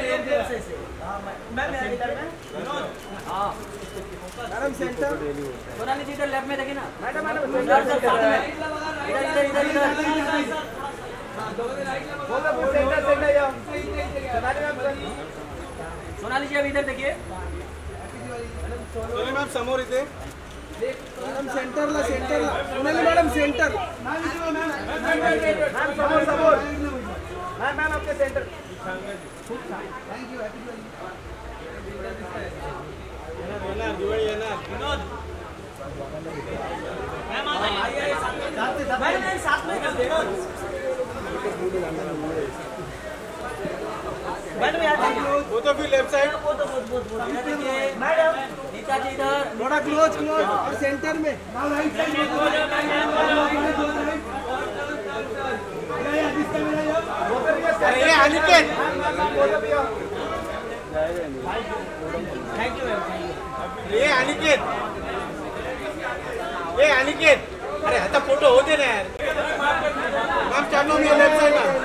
मैडम सेंटर सोनाली जी इधर लेफ्ट में देखिए ना मैडम मैडम इधर इधर इधर इधर सेंटर सेंटर जाओ सोनाली जी अभी इधर देखिए सोनाली मैम समोर इथे मॅडम सेंटरला सेंटरला सोनाली मॅडम सेंटर मैम समोर समोर मैम मैम आपके सेंटर थँक्यू येणार दिवाळी येणार विनोद मैम आइए साथ में कर देना madam both of you left side madam Neeta ji इधर थोड़ा क्लोज क्लोज और सेंटर में ये अनिकेत थैंक यू मैम ये अनिकेत ये अनिकेत अरे आता फोटो होते ना यार मैम चालो मैं लेफ्ट साइड में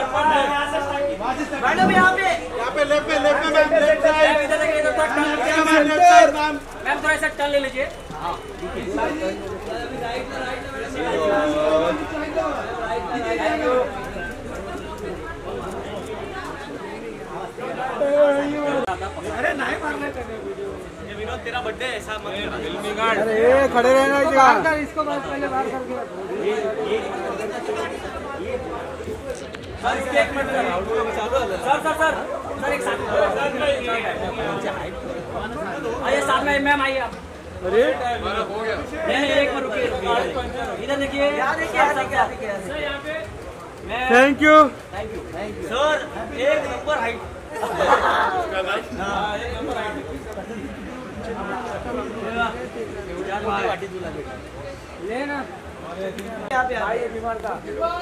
मैडम यहाँ पे यहाँ पे लेफ्ट पे लेफ्ट में मैम लेफ्ट साइड इधर देखिए इधर थोड़ा टर्न लीजिए ma'am left side ma'am ma'am थोड़ा सा टर्न ले लीजिए अरे नहीं मारना ये विनोद तेरा बर्थडे ऐसा मत कर अरे खड़े रहना बाहर इसको बस पहले बाहर करके सर इसके एक minute sir sir sir sir एक साथ आइए साथ में मैम आइए आप अरे नहीं एक मिनट रुकिए इधर देखिए thank you thank you sir एक नंबर हाइट लेना आइए बीमार का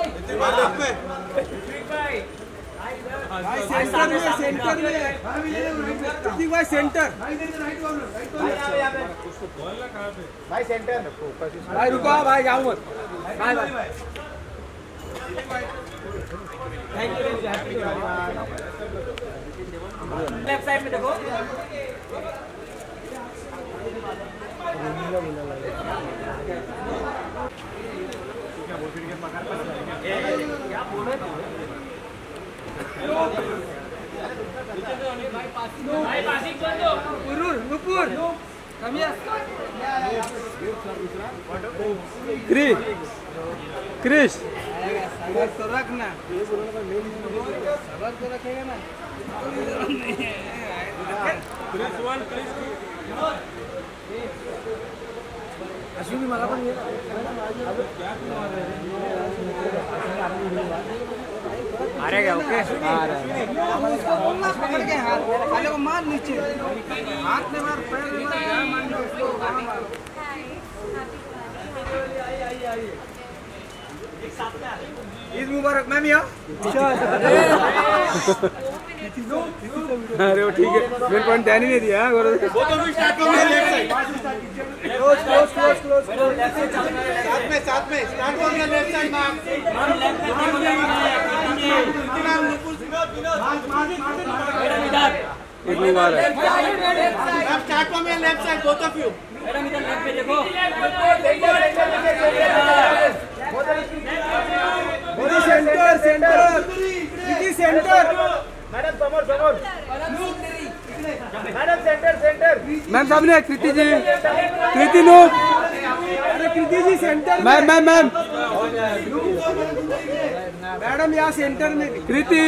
सेंटर में सेंटर में प्रतीक भाई सेंटर भाई सेंटर भाई रुको भाई जाओ मत भाई भाई थैंक यू लेफ्ट साइड में देखो नुपुर नुपुर क्रिश क्रिश सबर तो रखना सबर तो रखेगा ना अश्विनी मला पण अरे क्या ओके उसको बोलना पकड़ के हाथ पहले को मार नीचे हाथ में मार पैर में मार क्या मारना उसको वहाँ मार ईद मुबारक मैम यहाँ अरे वो ठीक है मेरे पॉइंट ध्यान ही नहीं दिया गौरव वो तो भी स्टार्ट करो left side close close close close साथ में साथ में स्टार्ट करो left side ma'am ma'am Eid मुबारक मैम स्टार्ट करो left side both of you madam इधर लेफ्ट पे देखो सेंटर सेंटर किती सेंटर मैडम समोर समोर मैडम सेंटर सेंटर मैम सामने कृति जी कृति नो अरे Kriti ji centre ma'am ma'am ma'am madam यहाँ सेंटर में Kriti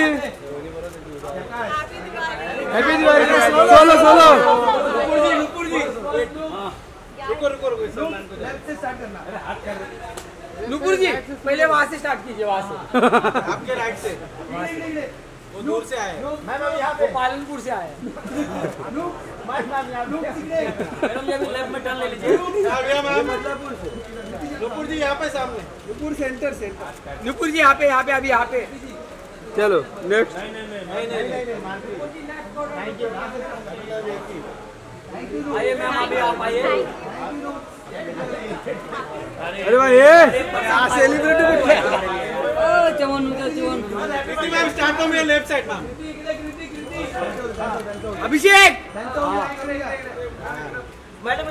happy Diwali solo solo Nupur ji रुको रुको रुको लेफ्ट से स्टार्ट करना नुपुर जी पहले वहाँ से स्टार्ट कीजिए, वहाँ से आपके राइट से वो दूर से आए मैम अब यहाँ वो पालनपुर से आए। मैडम ये भी लेफ्ट में टर्न ले लीजिए। नुपुर जी यहाँ पे सामने नुपुर सेंटर सेंटर नुपुर जी यहाँ पे यहाँ पे अभी यहाँ पे चलो नेक्स्ट आइए मैम अभी आप आइए। अरे भाई ये celebrity Chavan Chavan ma'am start करो मेरे left side ma'am Abhishek madam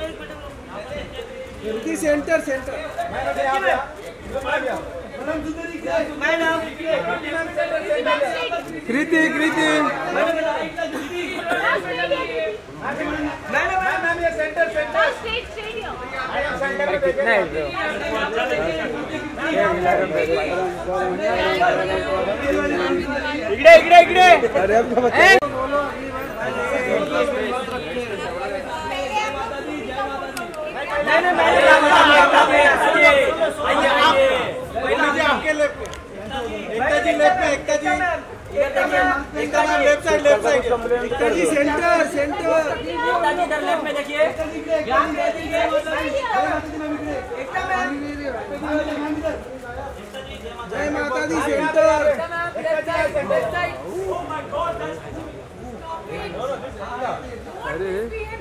Kriti centre centre ma'am Kriti Kriti कितना है इकडे इकडे इकडे अरे आपका बच्चा आपके लेफ्ट एकता जी लेफ्ट में Ekta ji Ekta ma'am left side left side Ekta ji centre centre Ekta ji इधर लेफ्ट में देखिए जय माता दी सेंटर अरे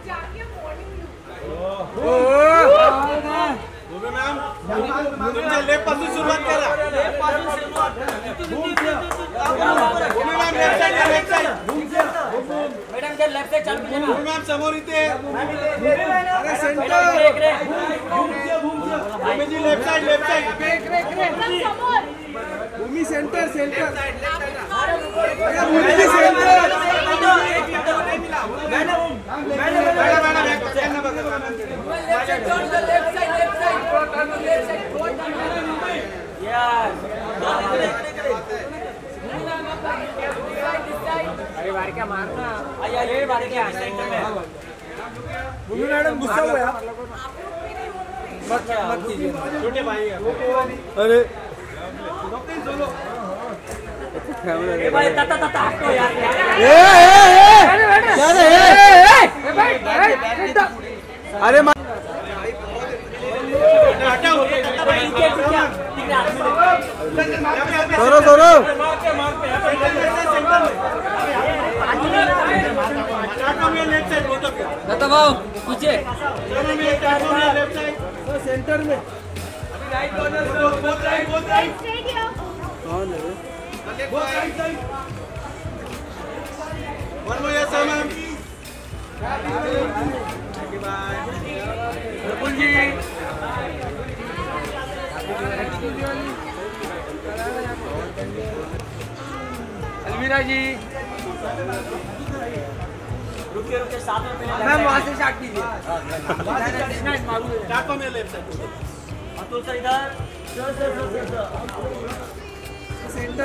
मैम तुमच्या लेफ्ट पासून सुरुवात करा ma'am left side left side madam इधर लेफ्ट से चल पीजिए ना मैम समोर इथे अरे centre Bhumi ji left side left side Bhumi centre centre Bhumi ji centre madam madam अरे बार क्या मारना आया ये बार क्या सेंटर में भूमि मैडम गुस्सा हुआ है मत मत कीजिए छोटे भाई अरे ए भाई तता तता हटो यार ए ए अरे सौरव सौरव दत्ता भाव पीछे सेंटर में अलमीरा जी रुकिए रुकिए साथ में मैम वहाँ से स्टार्ट कीजिए अतुल सर इधर sir sir sir centre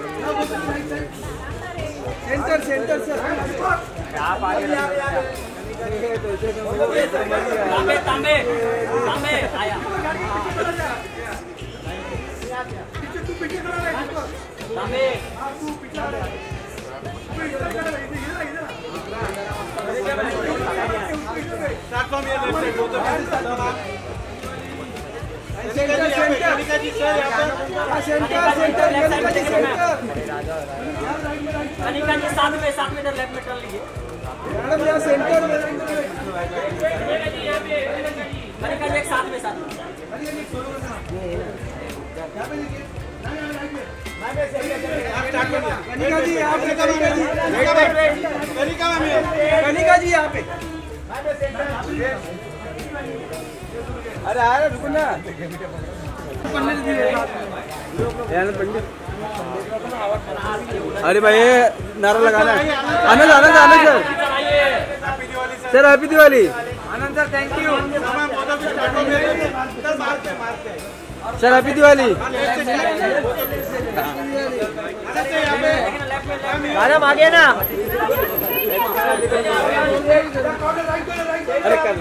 centre centre sir आप आगे तांबे तांबे तांबे आया तांबे प्लेटफॉर्म ये left side both centre centre जी सर यहाँ पर सेंटर सेंटर कनिका जी साथ में साथ में इधर लेफ्ट में टर्न लीजिए मैडम यहाँ सेंटर में कनिका जी एक साथ में साथ में कनिका जी यहाँ पे कनिका जी कनिका मैम कनिका जी यहाँ पे अरे अरे रुको ना पंडित जी पंडित अरे भाई नारा लगाना है Anand Anand Anand sir sir happy Diwali Anand sir thank you sir happy Diwali madam आगे ना अरे कर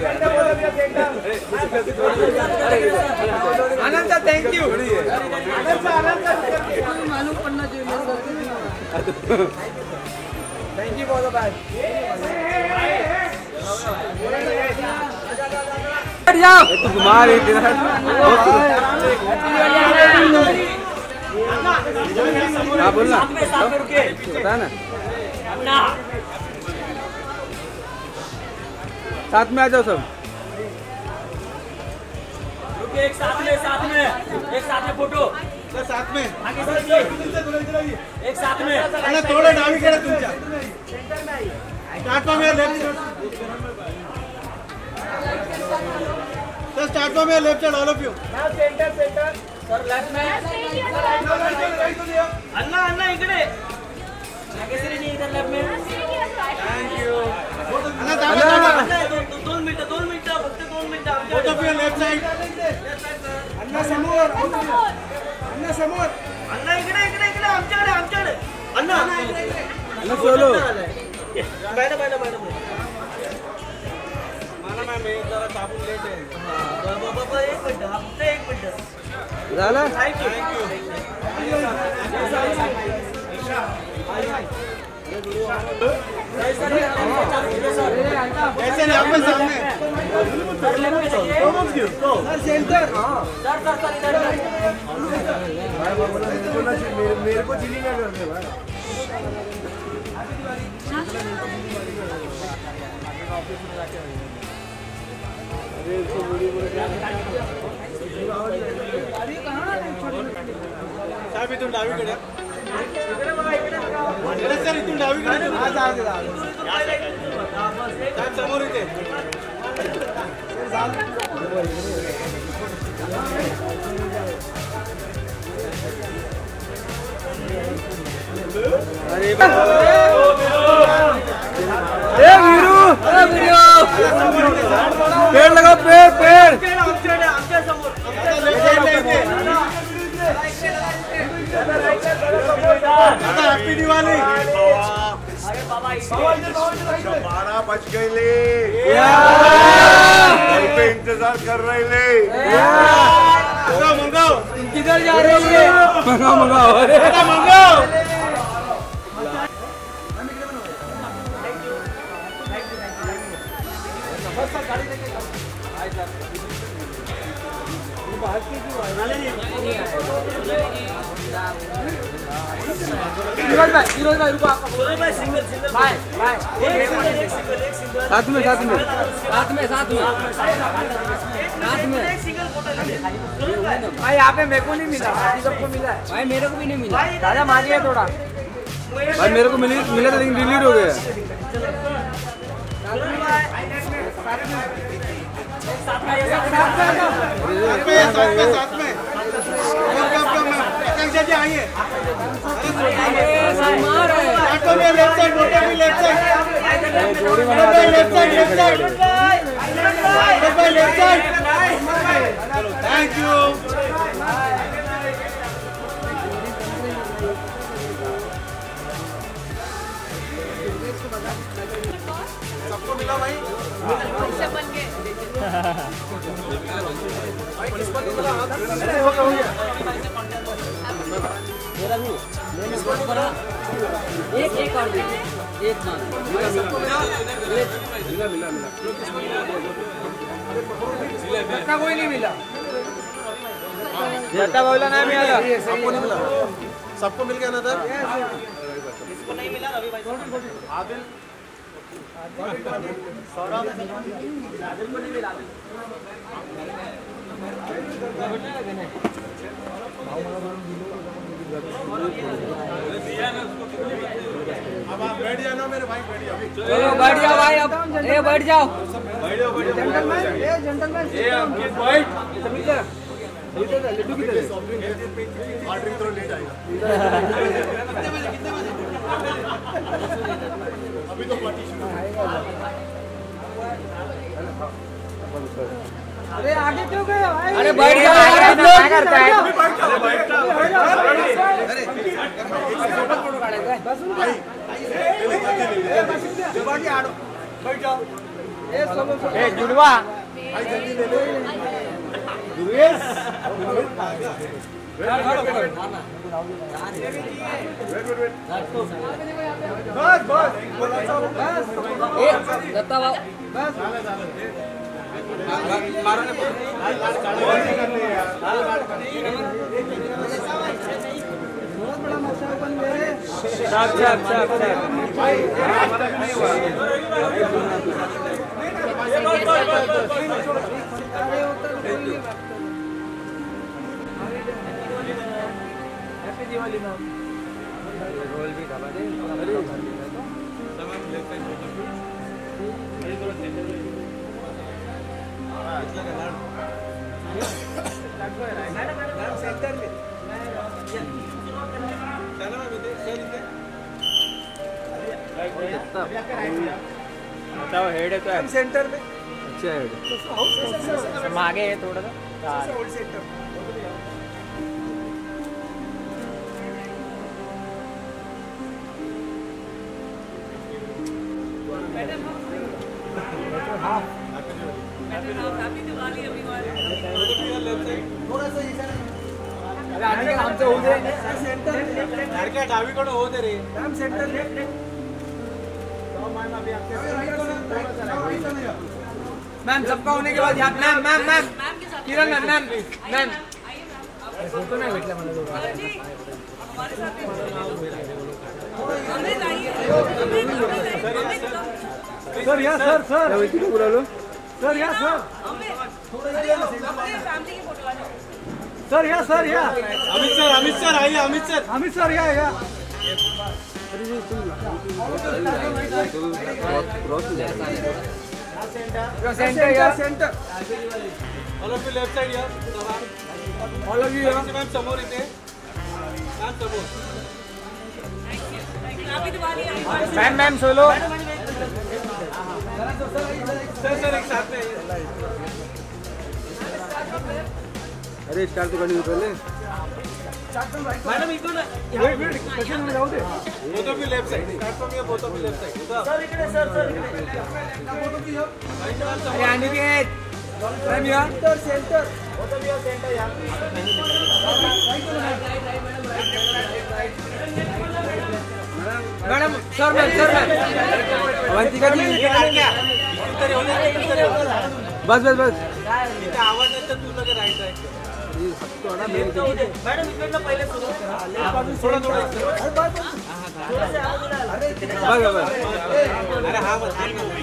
आनंद सर थैंक यू मालूम पड़ना चाहिए थैंक यू बहुत बात जाओ तू घुमा रही थी क्या बोलना बता ना साथ में आ जाओ सब रुकिए एक साथ में साथ में एक साथ में फोटो सर साथ में आगे सर एक साथ में अरे थोड़ा डावीकडे तुमच्या प्लॅटफॉर्म या left sir start from your left side all of you centre centre sir left में अन्ना अन्ना इकडे नागेश्वरी इधर लेफ्ट में थैंक यू अन्ना दोन मिनिटं दोन मिनिटं फक्त दोन मिनिटं आमच्या लेफ्ट साइड अन्ना समोर अन्ना समोर अन्ना इकडे इकडे इकडे आमच्याकडे आमच्याकडे अन्ना अन्ना सोलो बैठा बैठा बैठा मला मॅम एक जरा तापून लेट आहे बाबा बाबा एक मिनिट फक्त एक मिनिट झालं थँक यू ऐसे यहाँ पे सामने सेंटर मेरे को चिली ना कर दे भाई साहेब इथून डावीकडे सर इथून डावीकडे साहेब समोर इथे अरे ए वीरू पेड़ लगाओ पेड़ पेड़ आमच्याकडे आमच्या समोर हैप्पी दिवाली बारह बज गए ले पे इंतजार कर रहे ले मंगाओ किधर जा रहे हैं मंगाओ मंगाओ अरे मंगाओ फिरोज भाई फिरोज भाई रुको बोलो भाई सिंगल सिंगल बाय बाय एक सिंगल एक सिंगल एक सिंगल साथ में साथ में साथ में साथ में साथ में एक सिंगल फोटो ले भाई यहाँ पे मेरे को नहीं मिला बाकी सबको मिला है भाई मेरे को भी नहीं मिला दादा मारिए थोड़ा भाई मेरे को मिली मिला था लेकिन डिलीट हो गया साथ में साथ में साथ में जी आइए मार है ऑटो में लेफ्ट साइड मोटे भी left side left side left side left side thank you सबको मिला भाई बन गए एक एक और एक मान धक्का कोई नहीं मिला जट्टा बोला नहीं मिला सबको नहीं मिला सबको मिल गया ना सर इसको नहीं मिला रवि भाई आदिल सौरभ आदिल को नहीं मिला अब आप बैठ जाना मेरे भाई बैठ जाओ चलो बैठ जाओ भाई अब ए बैठ जाओ जेंटलमैन ए जेंटलमैन ए अंकित बैठ लड्डू किधर है ऑर्डरिंग थोड़ा लेट आएगा कितने बजे कितने बजे अभी तो पार्टी शुरू अरे आगे क्यों गए भाई अरे बैठ जाओ यार आप लोग क्या करता है ए जुड़वा बस बस ए दत्ता बाबू बहुत बड़ा मसला बन गए साफ साफ साफ हैप्पी दिवाली मैम रोल भी दबा दे सेंटर में प्रताप बताओ हेड है तो हम सेंटर में अच्छा हेड मागे है थोड़ा सा होल्ड सेंटर आमचं होऊ दे सेंटर लड़के डावीकडे हो दे रे मैम सेंटर में मैम सबका होने के बाद यहाँ ma'am ma'am ma'am Kiran ma'am ma'am ma'am photo नहीं भेटला मला दोघं. सर या सर सर किती बोलावलो सर या सर सर या सर या अमित सर अमित सर आइए अमित सर अमित सर या या सेंटर या centre all of you left side या ऑल ऑफ यू मॅम समोर इथे मॅम समोर ma'am ma'am solo sir sir एक साथ में अरे स्टार्ट तो करनी पहले मैडम इथून वेट वेट कशन में जाऊ दे both of you left side start from your both of you left side sir इकडे सर सर इकडे अरे अनिकेत मैम या centre centre madam sir ma'am sir ma'am Avantika ji बस बस बस इथे आवाज येतो तू लगे राईट साइड मॅडम इकडनं पहिले सुरू थोडं थोडं बस बस बस अरे हा बस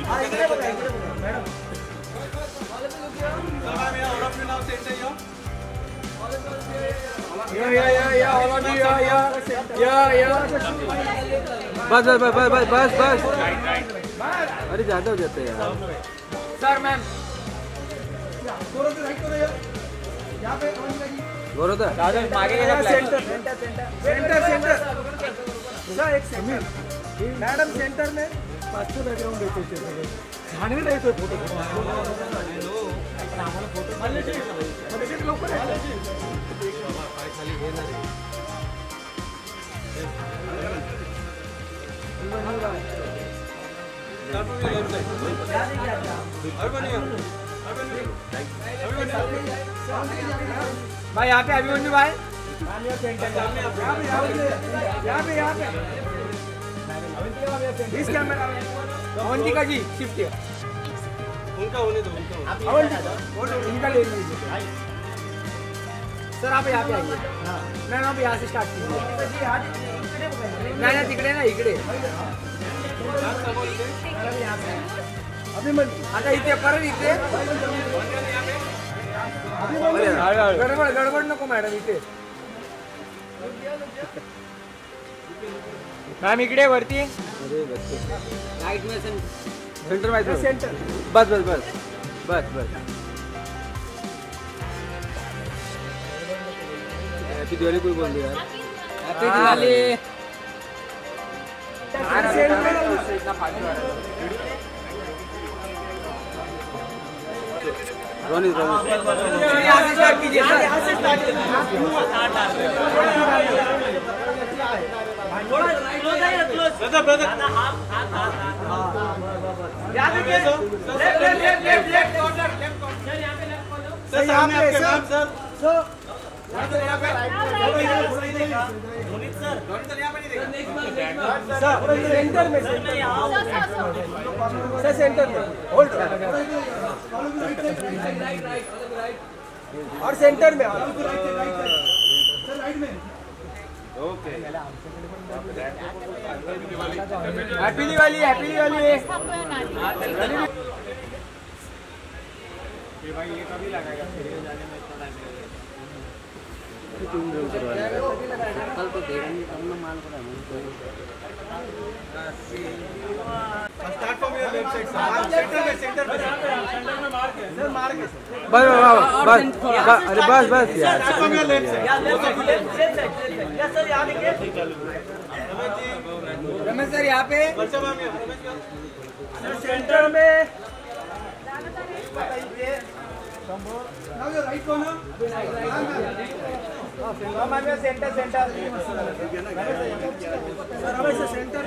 all of you now centre यो या या या ऑल ऑफ यू या या या या बस बस बस बस बस बस अरे ज्यादा हो जाते हैं यार सर मैम थोड़ा सा राइट करो यार यहाँ पे बरोबर था दादा मागे गेला centre centre centre centre sir एक सेकंड मैडम सेंटर में पाचशे बॅकग्राऊंड देते ते सगळे छान येतोय फोटो लवकर भाई यहाँ पे अभिमन्यु भाई यहाँ पे यहाँ पे इस कैमरा अवंतिका जी शिफ्ट किया उनका होने दो उनका इनका ले लीजिए सर आप यहाँ पे आइए मैम आप यहाँ से स्टार्ट कीजिए नाही ना तिकडे ना इकडे अभिमन्यू आता इथे परत इथे गडबड गडबड नको मॅडम इथे मॅम इकडे वरती राइट में सेंटर में सेंटर बस बस बस बस बस हैप्पी दिवाली कोई बोल दिया यार हैप्पी दिवाली रोनी रोनी यहाँ से स्टार्ट कीजिए सर ब्रदर ब्रदर याद रखिए left left left left corner left corner sir सामने आपके ma'am sir sir Munit sir centre में सर सेंटर में होल्ड और सेंटर में okay happy Diwali happy Diwali भाई ये कभी लगाएगा फिर जाने में इतना टाइम कल तो देखेंगे कम ना माल पड़ा start from your left side centre में सेंटर में सेंटर में मार के सर मार के बस बस बस अरे बस बस यार start from your left side या left left left yes sir यहाँ देखिए रमेश सर यहाँ पे सेंटर में right corner centre centre centre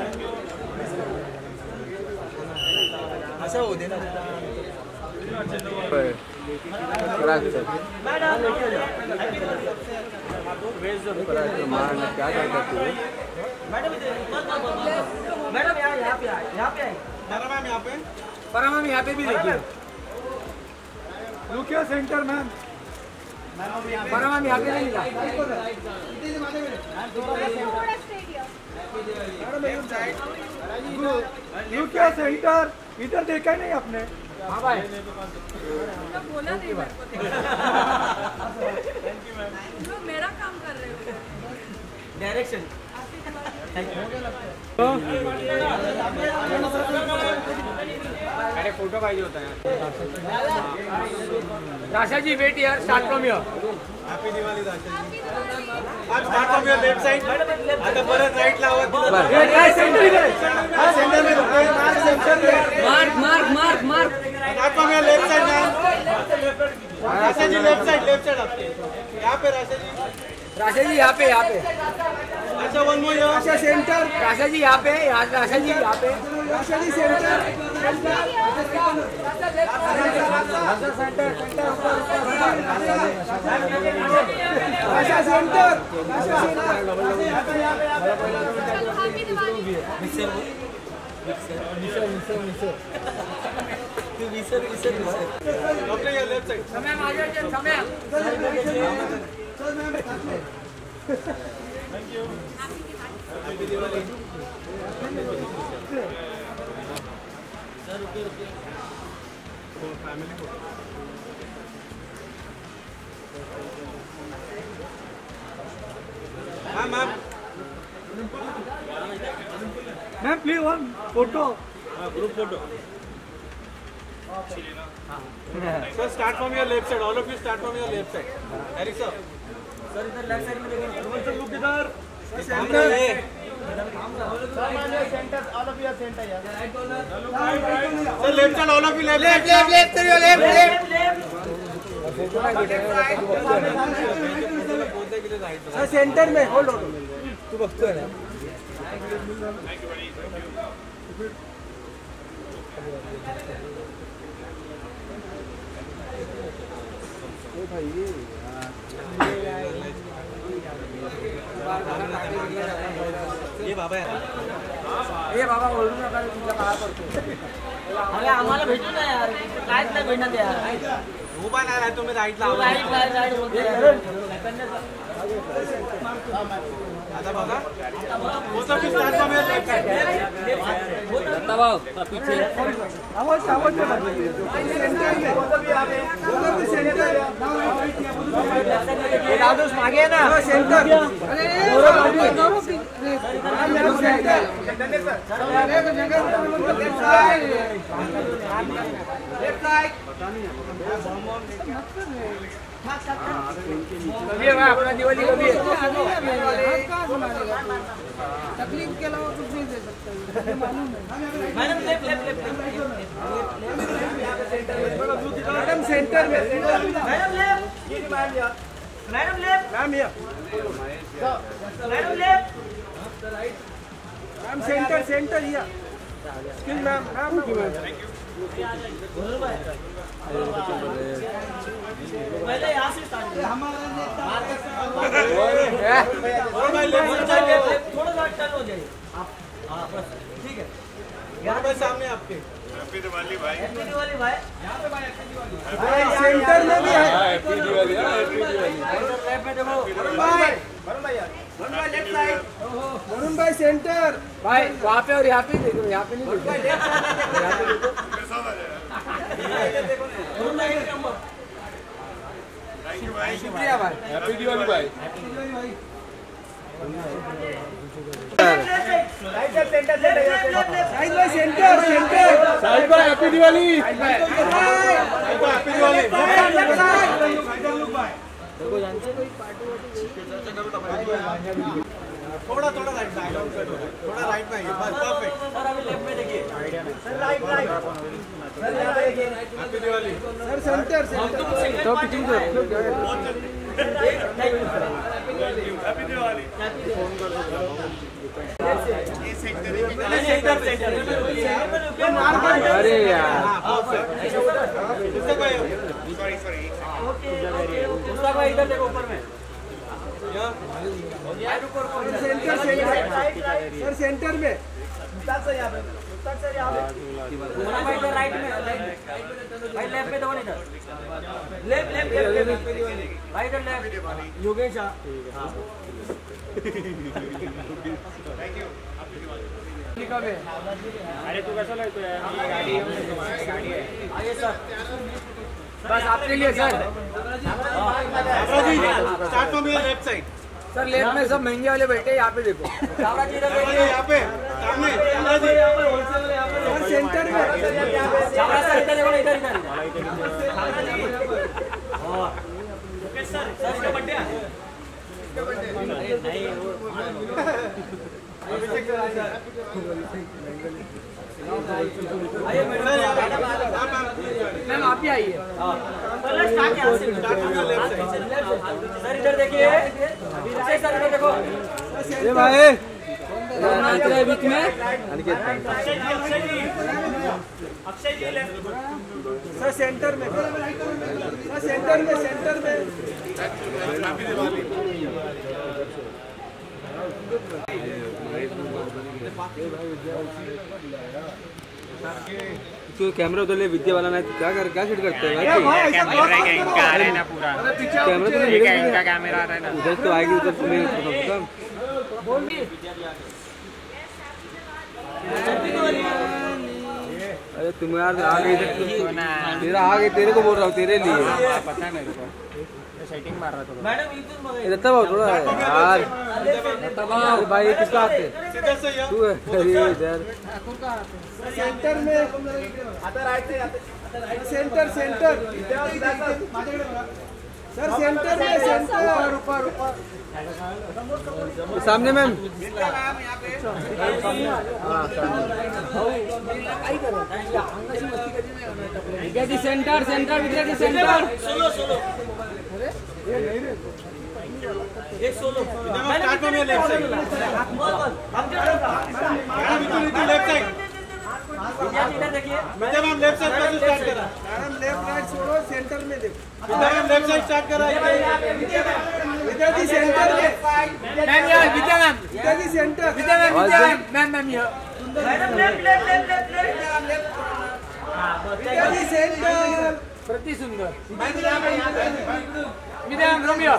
असं होऊ दे ना मारना क्या क्या करती है मैडम मैडम यहाँ यहाँ पे आए यहाँ पे आए मैम यहाँ पे पर हम यहाँ पे भी देखिए लुक योर सेंटर मैम पर हम यहाँ पे नहीं मिला लुक योर सेंटर इधर देखा नहीं आपने हाँ भाई तो बोला नहीं मेरे को तो मेरा काम कर रहे हो डायरेक्शन अरे फोटो पाहिजे होता है राशा जी वेट यार start from here happy Diwali Dasha ji आज start from your left side आता परत राइट लावा सेंटर में mark mark mark mark start from your left side ma'am Rasha ji left side left side आपके यहाँ पे राशा जी राशा जी यहाँ पे यहाँ पे अच्छा one more your Rasha centre Rasha ji यहाँ पे यहाँ राशा जी यहाँ पे Rasha ji centre Rasha centre doctor your left side समय आ जाइए समय happy Diwali ma'am ma'am ma'am please one photo group photo sir start from your left side all of you start from your left side Eric sir sir इधर left side में देखिए sir look इधर centre sir left side all of you left left left left करियो left left sir centre में hold hold तू बघतोय ना ये बाबा है हे बाबा ओरडू नका तुमच्या काळा करतो अरे आम्हाला भेटू ना यार काहीच नाही भेटत यार उभा नाही राहतो तुम्ही राईटला राईट राईट राईट बोलते आता बघा होतं की start from your left side दबाव पीछे आवाज आवाज सेंटर में सेंटर हे दादूस मागे आहे ना सेंटर ये भाई अपना दिवाली कभी है तकलीफ के अलावा कुछ नहीं दे सकता madam left left left madam centre में madam left madam left ma'am here madam left ma'am centre centre here excuse ma'am ma'am पहले यहाँ से स्टार्ट थोड़ा सा टर्न हो जाए हाँ बस ठीक है यहाँ पे सामने आपके हैप्पी दिवाली भाई यहाँ पे भाई सेंटर में भी है happy Diwali happy Diwali left में देखो वरुण भाई सेंटर भाई वहाँ पे और यहाँ पे देखो यहाँ पे नहीं देखो शुक्रिया भाई हैप्पी दिवाली भाई साइड भाई सेंटर सेंटर साहिब भाई हैप्पी दिवाली हैप्पी दिवाली देखो थोड़ा थोड़ा राइट में थोड़ा राइट में बस परफेक्ट। सर अभी लेफ्ट में देखिए। सर राइट राइट सर यहाँ देखिए। Happy Diwali sir centre centre तो पिचिंग दो हैप्पी दिवाली। अरे यार सॉरी सॉरी उसका भाई इधर देखो ऊपर में। सेंटर सेंटर सर सेंटर में मोना भाई इधर राइट में भाई लेफ्ट में दो इधर लेफ्ट लेफ्ट लेफ्ट भाई इधर लेफ्ट योगेश थैंक यू। अरे तू कैसा लगता है? आइए सर। बस आपके लिए sir. Start from your left side. Sir left में सब महंगे वाले बैठे हैं, यहाँ पे देखो। चावड़ा जी इधर देखिए देखिए। यहाँ पे सामने चावड़ा जी। सर सेंटर में चावड़ा सर इधर देखो इधर इधर। सर सर इसका बर्थडे है। आइए मैडम। मैम आप ही आइए। सर इधर देखिए। अक्षय सर इधर देखो। ये भाई बीच में Akshay ji left. Sir centre में सर सेंटर में सेंटर में हैप्पी दिवाली। तो कैमरा उधर ले विद्या वाला ना क्या कर क्या शूट करते हैं भाई? कैमरा का इनका आ रहा है ना पूरा। कैमरा तो ठीक है इनका कैमरा आ रहा है ना। उधर तो आएगी उधर तुम्हें कम अरे तुम यार आगे इधर तेरा आगे तेरे को बोल रहा हूँ तेरे लिए पता है मेरे को सेटिंग मार रहा था। मैडम इधर बघा। इधर तब थोड़ा यार अरे भाई किसका हाथ है सीधा से तू है अरे इधर सेंटर में आता राइट से सेंटर सेंटर सर सेंटर में सेंटर ऊपर ऊपर सामने मैम विद्यार्थी सेंटर सेंटर विद्यार्थी सेंटर सोलो सोलो। एक solo. Start from your left side. Madam left side. विद्यार्थी इधर देखिए। मैडम हम लेफ्ट साइड से स्टार्ट करा। मैडम लेफ्ट राइट छोड़ो सेंटर में देखो मैडम लेफ्ट साइड स्टार्ट करा। विद्यार्थी सेंटर में मैम यार विद्या मैम विद्यार्थी centre Vidya ma'am Vidya ma'am ma'am ma'am ये madam left left left left left. विद्यार्थी सेंटर प्रति सुंदर विद्या मैम रोमियो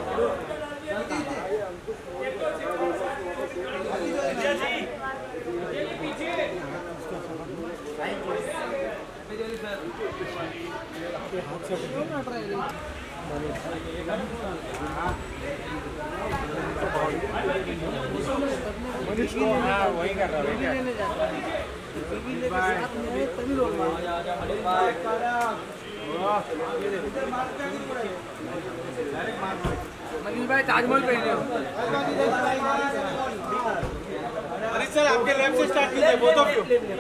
वही कर रहा मनीष भाई ताजमहल पहने हो। अरे सर आपके लेफ्ट से स्टार्ट कीजिए बोथ ऑफ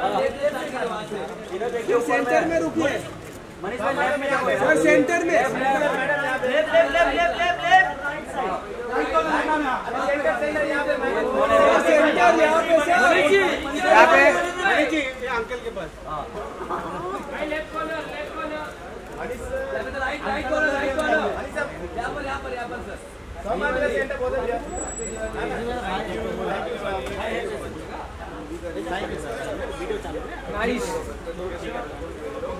यू। सेंटर में रुकिए मनीष भाई लेफ्ट में देखो। सर सेंटर में left left left left left left left. Centre यहाँ पे सर यहाँ पे जी अंकल के पास। नाइस